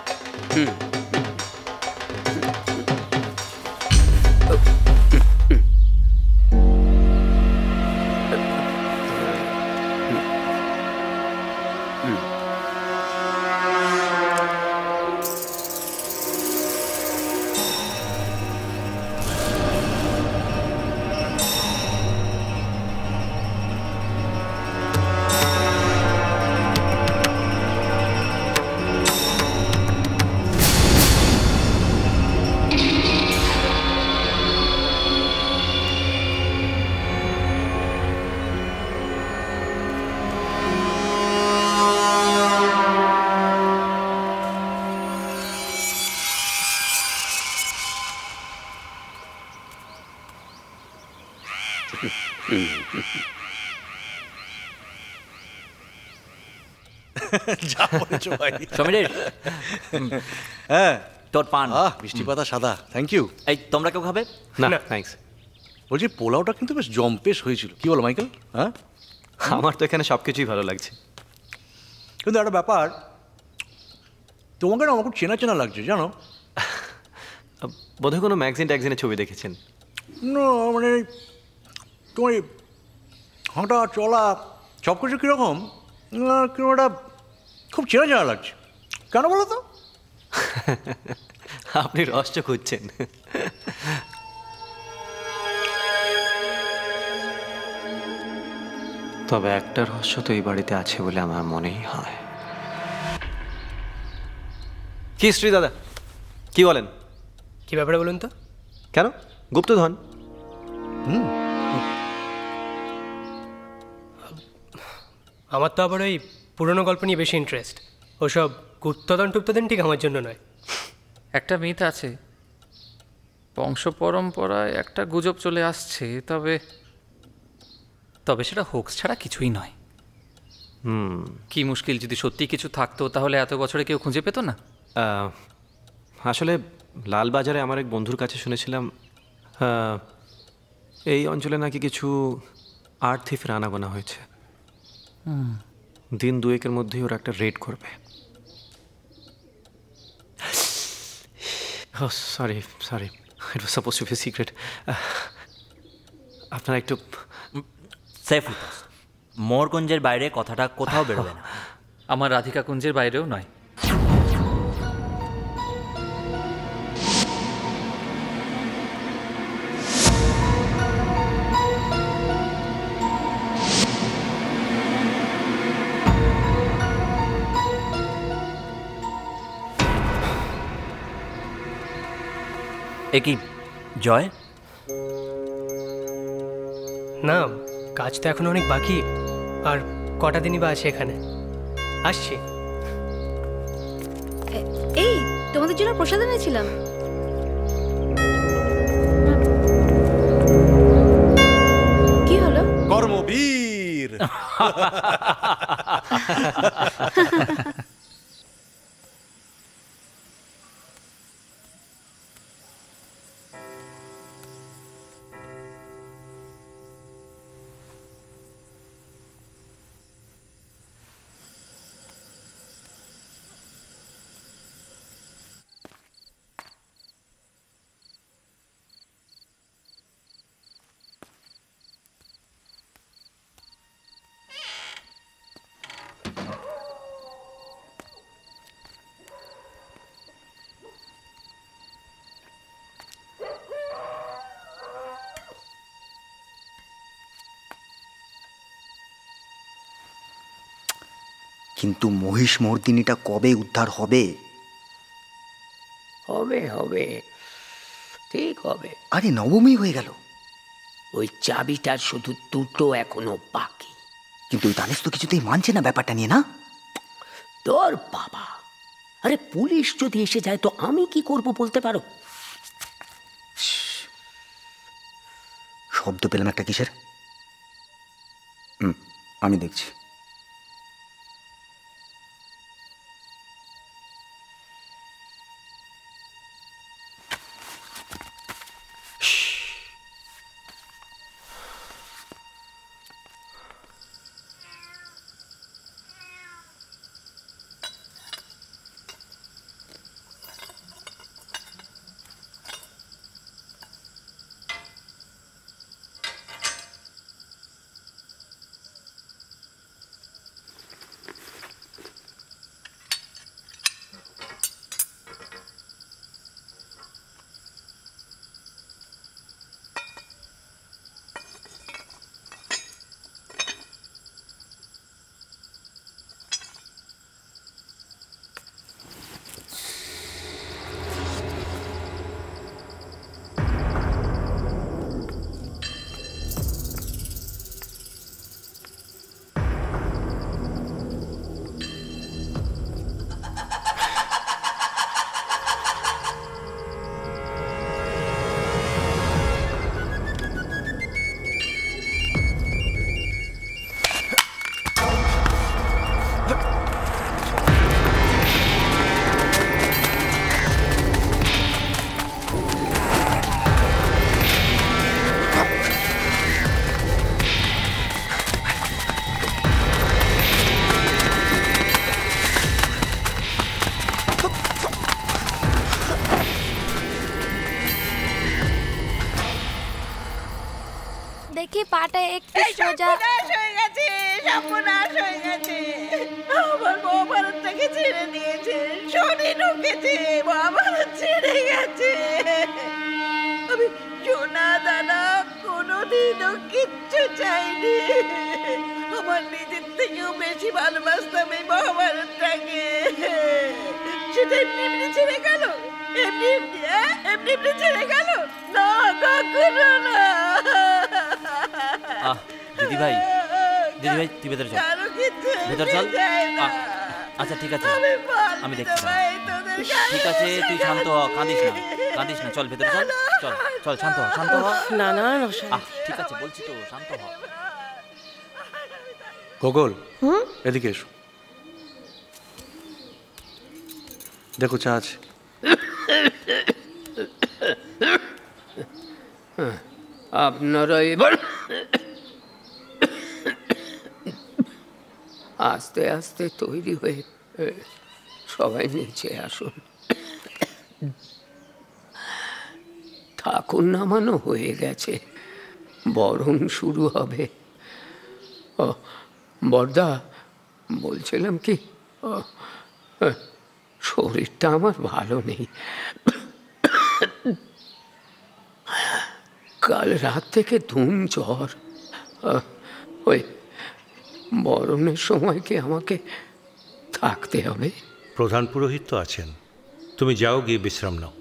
যা বলেছো ভাই। সমীরের হ্যাঁ, তোর পান। মিষ্টি পাতা সাদা, থ্যাংক ইউ। এই তোমরা কেউ খাবে? না থ্যাঙ্কস। বলছি পোলাওটা কিন্তু বেশ জম্পেশ হয়েছিল, কি বলো মাইকেল? হ্যাঁ, আমার তো এখানে সব কিছুই ভালো লাগছে। কিন্তু একটা ব্যাপার, তোমাকে না আমার খুব চেনা চেনা লাগছে জানো। বোধহয় কোনো ম্যাগজিনে ছবি দেখেছেন। না মানে তোমার হাঁটা চলা সব কিছু কীরকম কিরকম একটা খুব চেনা চেনা লাগছে। কেন বলো তো? আপনি রহস্য খুঁজছেন। তবে একটা রহস্য তো এই বাড়িতে আছে বলে আমার মনেই হয়। কি শ্রী দাদা, কি বলেন? কি ব্যাপারে বলুন তো? কেন গুপ্তধন? আমার তো আবার ওই পুরনো গল্প নিয়ে বেশি ইন্টারেস্ট। ওসব গুপ্তধন টুপ্তধন ঠিক আমার জন্য নয়। একটা মিথ আছে, বংশ পরম্পরায় একটা গুজব চলে আসছে, তবে সেটা হোক্স ছাড়া কিছুই নয়। কি মুশকিল, যদি সত্যি কিছু থাকতো তাহলে এত বছরে কেউ খুঁজে পেত না। আসলে লালবাজারে আমার এক বন্ধুর কাছে শুনেছিলাম এই অঞ্চলে নাকি কিছু আর্ট থিফের আনাগোনা হয়েছে। দিন দুয়েকের মধ্যেই ওরা একটা রেড করবে। Sorry it was suppose to be secret. আপনারা একটু সেফ। মোরকুঞ্জের বাইরে কথাটা কোথাও বেরোবে না। আমার রাধিকা কুঞ্জের বাইরেও নয়। একই জয় না, কাজ তো এখন অনেক বাকি, আর কটা দিনই বা আছে এখানে। আসছি। এই তোমাদের জন্য প্রসাদ এনেছিলাম। কি হলো? কর্মবীর। কিন্তু মহিষ মর্দিনীটা কবে উদ্ধার হবে? হবে হবে, ঠিক হবে। আরে নবমী হয়ে গেল। ওই চাবিটার শুধু দুটো এখনো বাকি। কিন্তু ওই দানেশ তো কিছুতেই মানছে না ব্যাপারটা নিয়ে, না? তোর বাবা, আরে পুলিশ যদি এসে যায় তো আমি কি করব বলতে পারো? শব্দ পেলাম একটা কিসের? আমি দেখছি। দেখি পাটা একটু সোজা। হয়ে গেছে, সর্বনাশ হয়ে গেছে। আমার মহাভারতটাকে ছেড়ে দিয়েছে, শনি ঢুকেছে, মহাভারত ছেড়ে গেছে। আমি সোনা দানা কোনোদিনও কিচ্ছু চাইনি। আমার নিজের থেকেও বেশি ভালোবাসতাম এই মহাভারতটাকে। সেটা এমনি এমনি ছেড়ে গেল, এমনি এমনি এমনি এমনি ছেড়ে গেল না, কখনো না। দিদি ভাই তুই ভেতরে চল, ভেতর চল। আচ্ছা ঠিক আছে, আমি দেখছি। ঠিক আছে, তুই শান্ত হ, কাঁদিস না, চল ভেতরে চল, চল চল, শান্ত হ। না না, ঠিক আছে বলছি তো, শান্ত হ। গোগল, এদিকে এসো। দেখো চা আছে। আপনারা এবার আস্তে আস্তে তৈরি হয়ে সবাই নিচে আসুন। ঠাকুর নামানো হয়ে গেছে, বরণ শুরু হবে। বর্দা, বলছিলাম কি, শরীরটা আমার ভালো নেই। কাল রাত থেকে ধুম জ্বর। ওই বরণের সময় কি আমাকে থাকতে হবে? প্রধান পুরোহিত তো আছেন, তুমি যাও, গিয়ে বিশ্রাম নাও।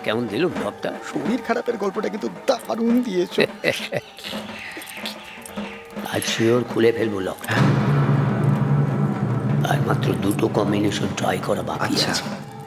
কেমন দিল ব্লগটা? শরীর খারাপের গল্পটা কিন্তু দারুণ দিয়েছো। আজ শিওর খুলে ফেলবো লকটা। আর মাত্র দুটো কম্বিনেশন ট্রাই করা বাকি আছে।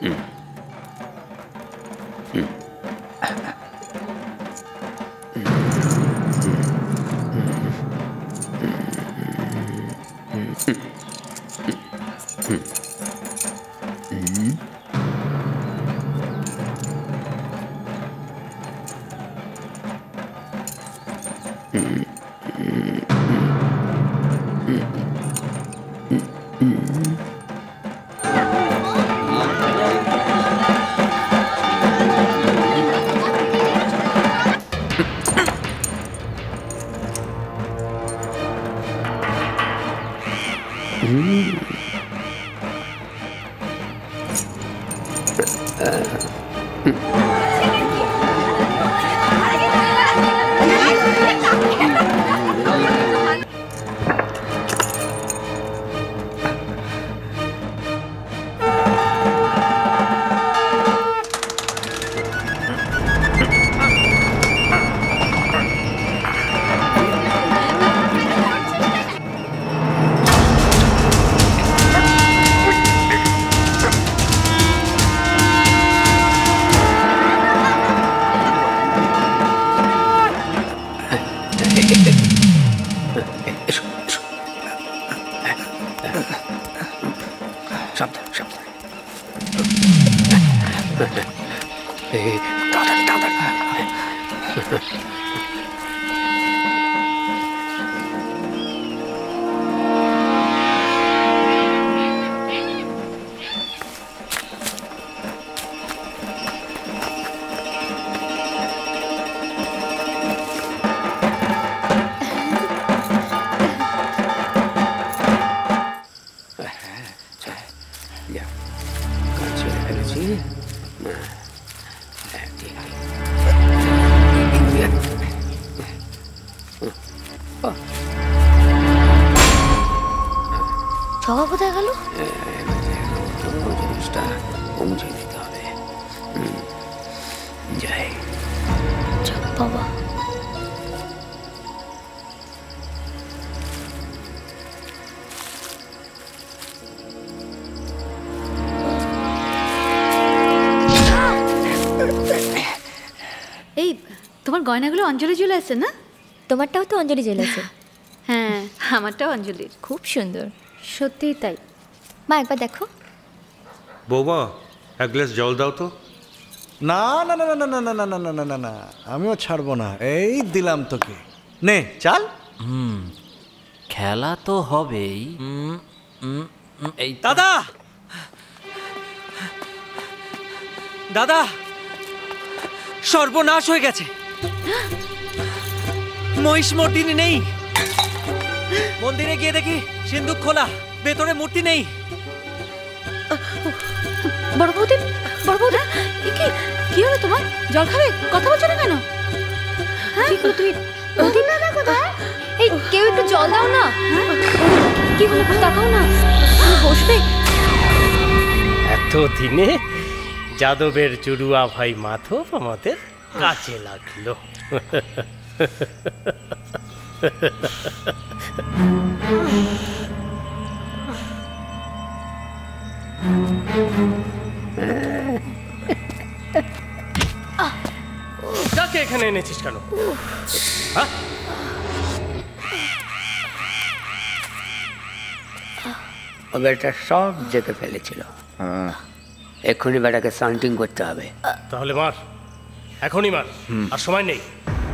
ছকা কোথায় গেল? জিনিসটা পৌঁছে দিতে হবে। যাই বাবা। এই তোমার গয়নাগুলো অঞ্জলি জুয়েলার্সের না? তোমারটাও তো অঞ্জলি জুয়েলার্সের। হ্যাঁ, আমারটাও অঞ্জলির। খুব সুন্দর, সত্যিই তাই। মা একবার দেখো। বৌমা এক গ্লাস জল দাও তো। না না না না না না না না না না না না, আমিও ছাড়বো না। এই দিলাম তোকে, নে চাল। খেলা তো হবেই। এই দাদা, দাদা সর্বনাশ হয়ে গেছে। মহিষ মূর্তি নেই। মন্দিরে গিয়ে দেখি সিন্দুক খোলা, ভেতরে মূর্তি নেই। বড় বৌদি, বড় বৌদি, কি হলো তোমার? জল খাবে? কথা বলছো না কেন? কি করো তুমি? প্রদীপ দাদা কোথায়? এই কেউ একটু জল দাও না। কি হলো? তাকাও না, বসবে। এত দিনে যাদবের চুরুয়া ভাই মাধব আমাদের কাছে লাগলো। কাকে এখানে এনেছিস কেন? ও বেটা সব যেতে ফেলেছিল। এক্ষুনি বেটাকে সান্টিং করতে হবে। তাহলে মার, এখনই মার, আর সময় নেই।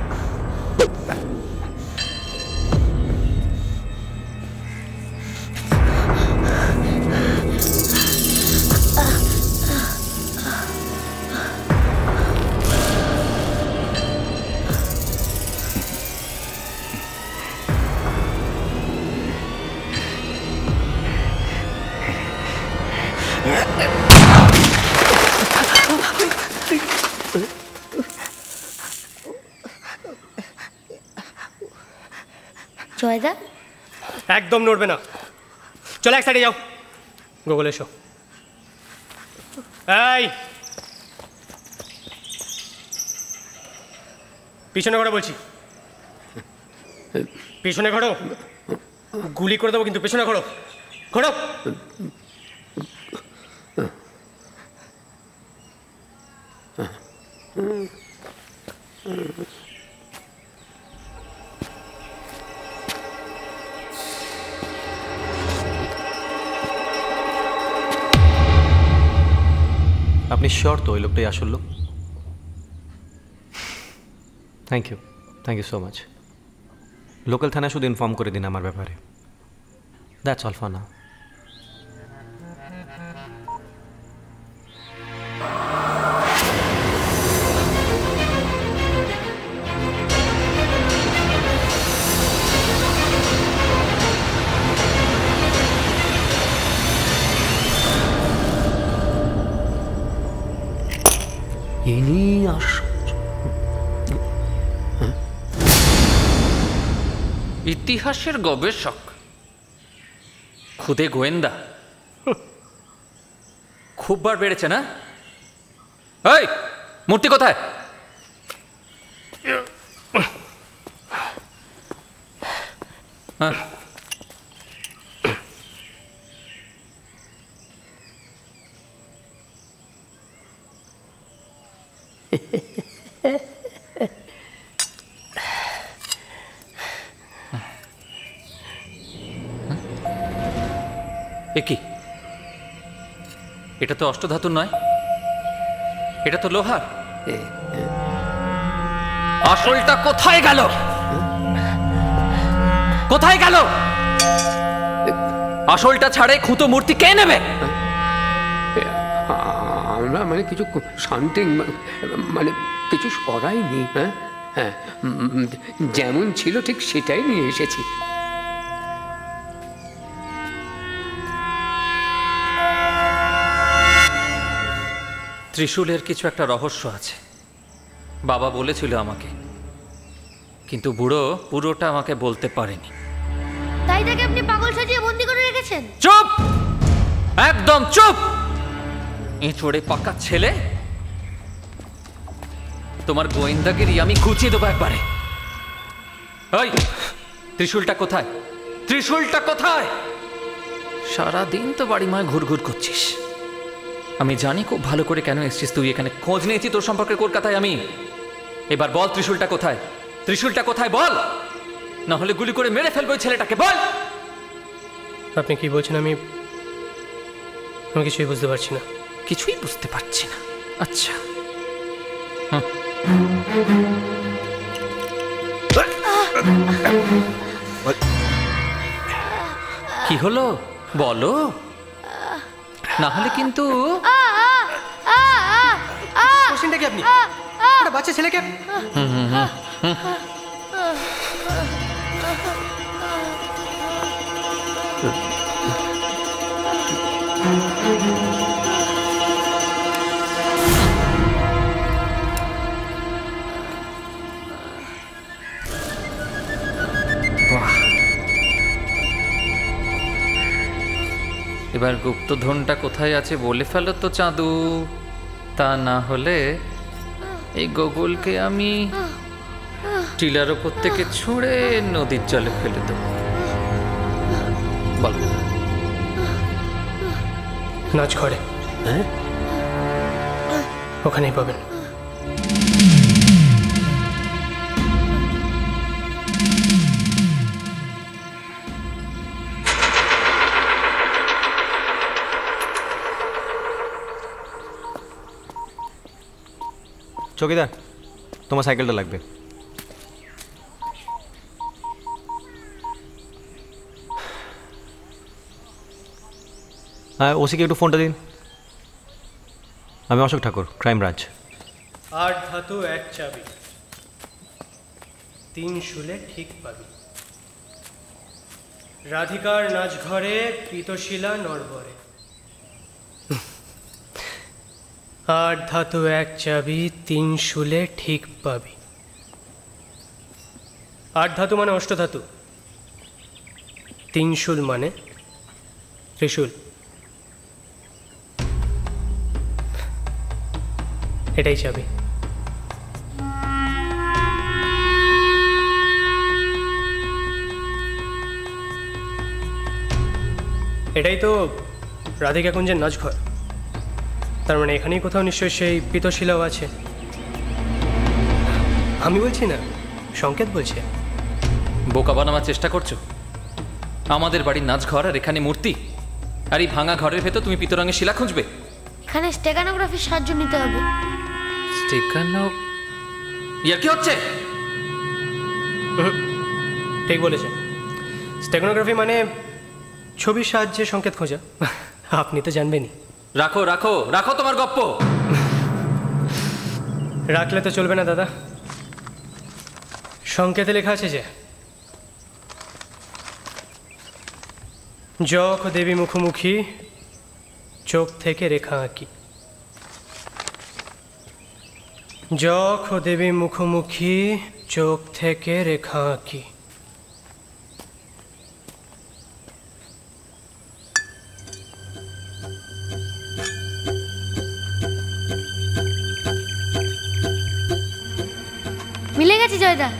জয়দা একদম নড়বে না। চলো এক সাইডে যাও। গোগল এসো। এই পিছনে ঘোরো বলছি, পিছনে ঘোরো, গুলি করে দেবো কিন্তু, পেছনে ঘোরো, ঘোরো। আপনি শিওর তো ওই লোকটাই আসল লোক? Thank you so much. Local থানায় শুধু ইনফর্ম করে দিন আমার ব্যাপারে। That's all for now. ইতিহাসের গবেষক, খুদে গোয়েন্দা, খুব বার বেড়েছে না? এই মূর্তি কোথায়? কি এটা তো অষ্টধাতুর নয়, এটা তো লোহার। আসলটা কোথায় গেল? কোথায় গেল? আসলটা ছাড়ে খুঁতো মূর্তি কে নেবে? আমরা মানে কিছু শান্তি মানে কিছু সরাইনি। হ্যাঁ হ্যাঁ, যেমন ছিল ঠিক সেটাই নিয়ে এসেছি। ত্রিশূলের কিছু একটা রহস্য আছে, বাবা বলেছিল আমাকে, কিন্তু বুড়ো পুরোটা আমাকে বলতে পারেনি। তাই তাকে আপনি পাগল সাজিয়ে বন্দি করে রেখেছেন? চুপ, একদম চুপ! এঁচড়ে পাকা ছেলে, তোমার গোয়েন্দাগিরি আমি ঘুচিয়ে দেবো একবারে। ওই ত্রিশূলটা কোথায়? ত্রিশূলটা কোথায়? সারাদিন তো বাড়ি মায় ঘুরঘুর করছিস। আমি জানি খুব ভালো করে কেন এসেছিস তুই এখানে। খোঁজ নিয়েছি তোর সম্পর্কে কলকাতায় আমি। এবার বল ত্রিশূলটা কোথায়? ত্রিশূলটা কোথায় বল, না হলে গুলি করে মেরে ফেলবো ওই ছেলেটাকে। বল। আপনি কি বলছেন? আমি কিছুই বুঝতে পারছি না। কিছুই বুঝতে পারছি না? আচ্ছা, কি হলো বলো, না হলে কিন্তু। কোশ্চেনটা কি আপনি? একটা বাচ্চা ছেলেকে এবার গুপ্তধনটা কোথায় আছে বলে ফেলো তো চাঁদু, তা না হলে এই গোগলকে আমি টিলার ওপর থেকে ছুঁড়ে নদীর জলে ফেলে দেব। বল। নাচ ঘরে, হ্যাঁ ওখানেই পাবেন। চৌকিদার, তোমার সাইকেলটা লাগবে। হ্যাঁ, ওসিকে একটু ফোনটা দিন। আমি অশোক ঠাকুর, ক্রাইম ব্রাঞ্চ। 8 ধাতু 1 চাবি, 3 শুলে ঠিক পাবি। রাধিকার নাচ ঘরে, পীতশিলা নরবরে। 8 ধাতু 1 চাবি, 3 শুলে ঠিক পাবি। 8 ধাতু মানে অষ্টধাতু, 3 শুল মানে ত্রিশূল। এটাই চাবি। এটাই তো রাধিকা কুঞ্জের নাচঘর। তার মানে এখানেই কোথাও নিশ্চয়ই সেই পিতশিলাও আছে। আমি বলছি না, সংকেত বলছে। বোকা বানাবার চেষ্টা করছো? আমাদের বাড়ির নাচঘর আর এখানে মূর্তি, আর এই ভাঙা ঘরের ভেতর তুমি পিতরঙের শিলা খুঁজবে? এখানে স্টেগানোগ্রাফির সাহায্য নিতে হবে। ইয়ার কি হচ্ছে? ঠিক বলেছেন। স্টেগানোগ্রাফি মানে ছবির সাহায্যে সংকেত খোঁজা। আপনি তো জানবেনই। রাখো রাখো রাখো তোমার গপ্প। রাখলে তো চলবে না দাদা। সংকেতে লেখা আছে যে যখ দেবী মুখোমুখি চোখ থেকে রেখা আঁকি। যখ দেবী মুখোমুখি চোখ থেকে রেখা আঁকি। মিলে গেছে জয়দা।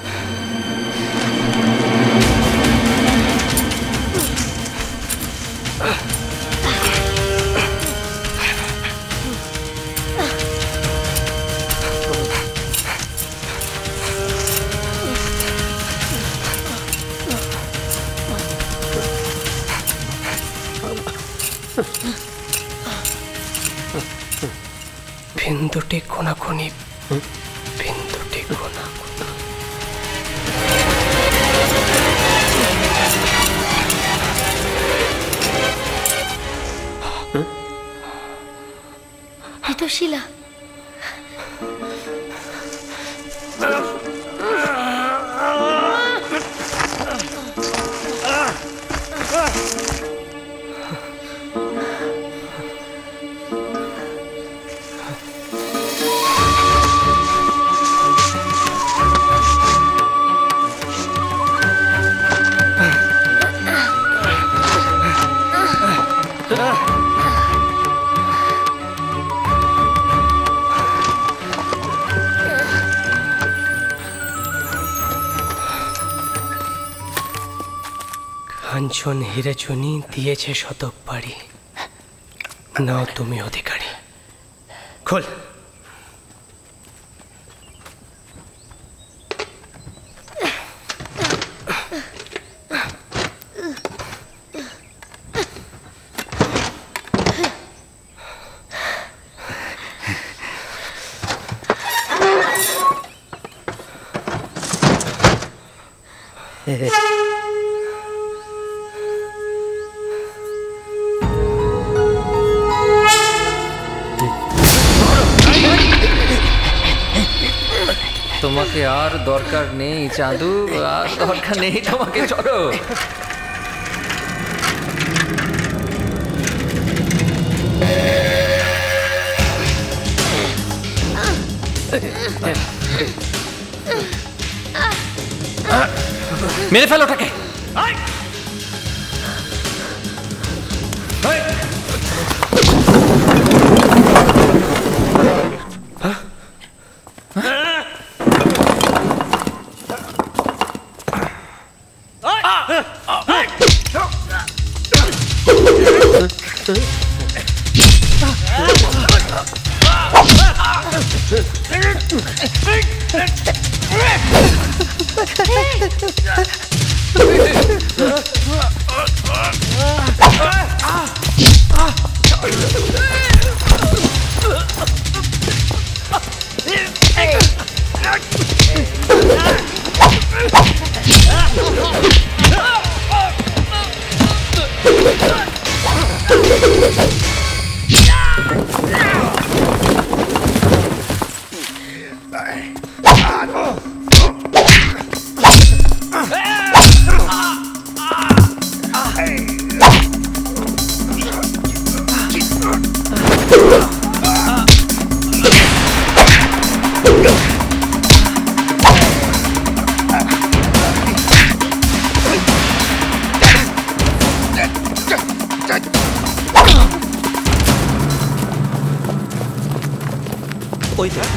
বিন্দুটি কোনাকুনি, বিন্দুটি কোনাকুনি। পিতশিলা। কাঞ্চন হিরে চুনি দিয়েছে শতক পাড়ি, নাও তুমি অধিকারী। খোল। তোমাকে আর দরকার নেই চাঁদু, আর দরকার নেই তোমাকে। চলো। মেরে ফেলো ওটাকে। ওই দেখ।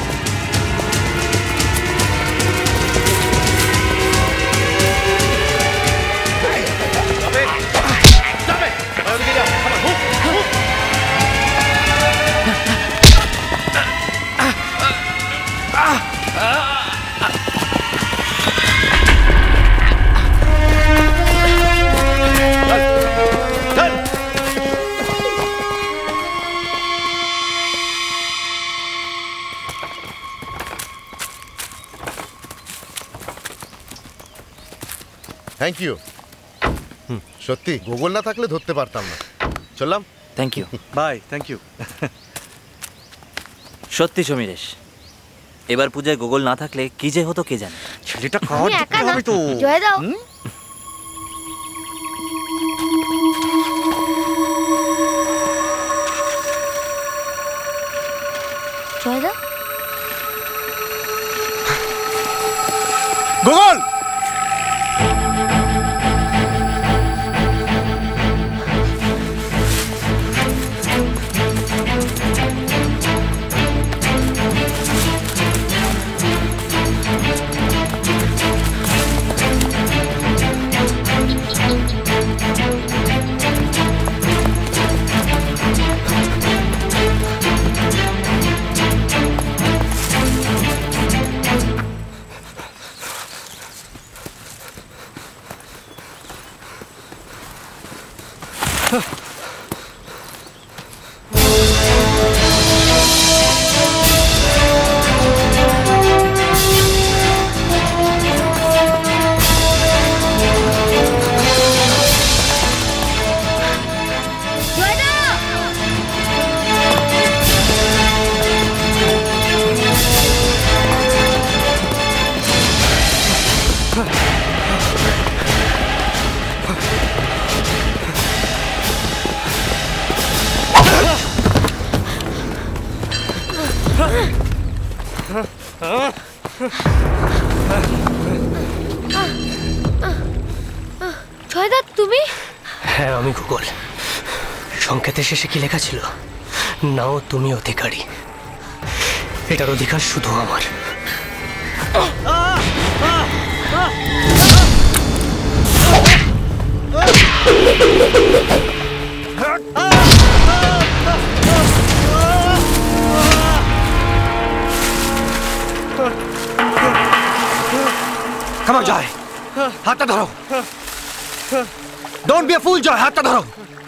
Thank you. সত্যি গুগল না থাকলে ধরতে পারতাম না। চললাম। Thank you. Bye. Thank you. সত্যি সমীরেশ, এবার পূজায় গুগল না থাকলে কি যে হতো কে জানে। ছেলেটা আমি একা না, জয় দাও। জয় দাও। গুগল! জয়দা তুমি? হ্যাঁ আমি গুগল। সংকেতের শেষে কি লেখা ছিল? নাও তুমি অধিকারী। এটার অধিকার শুধু আমার। Come on, Joy. হাতটা ধরো। Don't be a fool, Joy. হাতটা ধরো।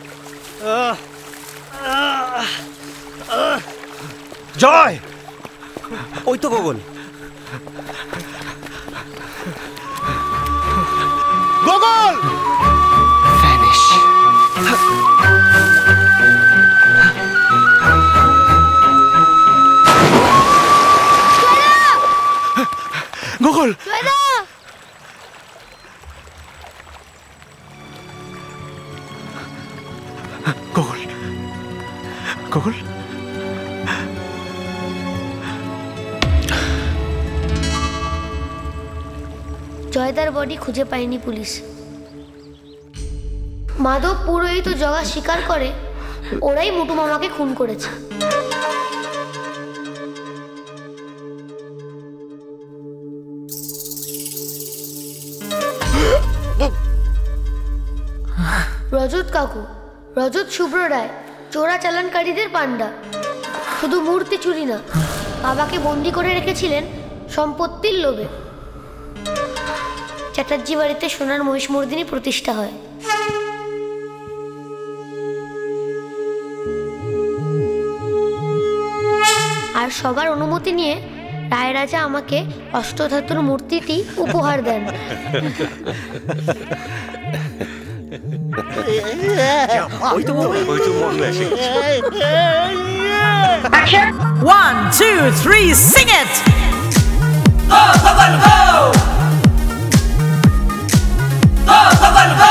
জয়! ওই তো Google. Google! Vanish. Google! Google! Google! জয়দার বডি খুঁজে পায়নি পুলিশ। মাধব পুরোহিত ও জগা স্বীকার করে ওরাই মুটু মামাকে খুন করেছে। রজত কাকু, রজত শুভ্র রায় চোরাচালানকারীদের পান্ডা। শুধু মূর্তি চুরি না, বাবাকে বন্দি করে রেখেছিলেন সম্পত্তির লোভে। চ্যাটার্জি বাড়িতে সোনার মহিষমর্দিনী প্রতিষ্ঠা হয়। আর সবার অনুমতি নিয়ে রায়রাজা আমাকে অষ্টধাতুর মূর্তিটি উপহার দেন। One, two, three, sing it! Go, go, go! Go, go, go!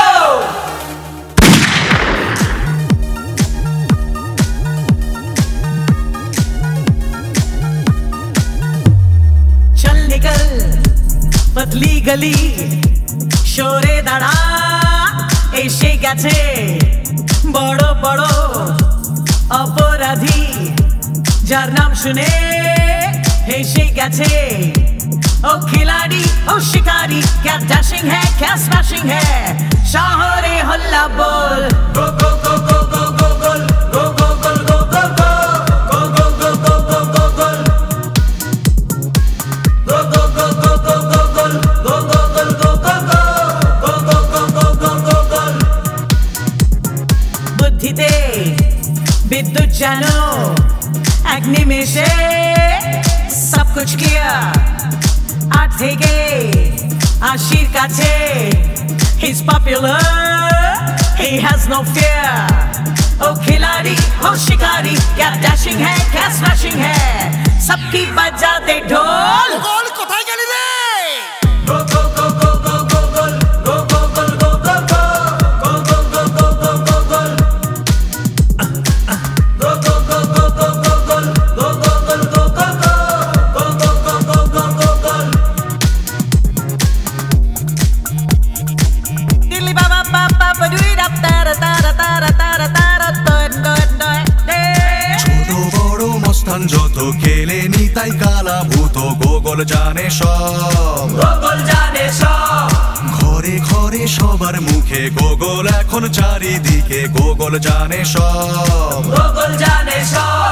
चल निकल पतली गली शोरे दाड़ा এসে গেছে বড় বড় অপরাধী যার নাম শুনে হেসে গেছে ও খিলাড়ি ও শিকারি क्या डैशिंग है क्या स्मैशिंग है शहरे हल्ला बोल गो गो गो गो गो गो गोल गो गो गोल गो गो गो गो गो गो गो गो गो गोल गो गो गो गो गो गो गोल गो गो गोल गो गो गो বুদ্ধিতে বিদ্যুৎ জানো এক নিমেষে সব কুছ কিয়া আট থেকে আশির কাছে popular. He has no fear. Oh खिलाड़ी, oh शिकारी, क्या dashing है, क्या smashing है, सबकी बजा दे ढोल. গোল কোথায় গেলি রে? Go go go go go go go go go go go go go go go go go go go go. Go go go go go go go go go go go go go go go go go. Dilly ba ba ba ba ba do it up da da da da da da da da da do it do it do it. ছোট বড় মস্তান যত খেলে নিতাই কালা ভূত Gogol জানে সব, Gogol জানে সব, ঘরে ঘরে সবার মুখে গোগল এখন চারিদিকে গোগল জানে সব, গোগল জানে সব.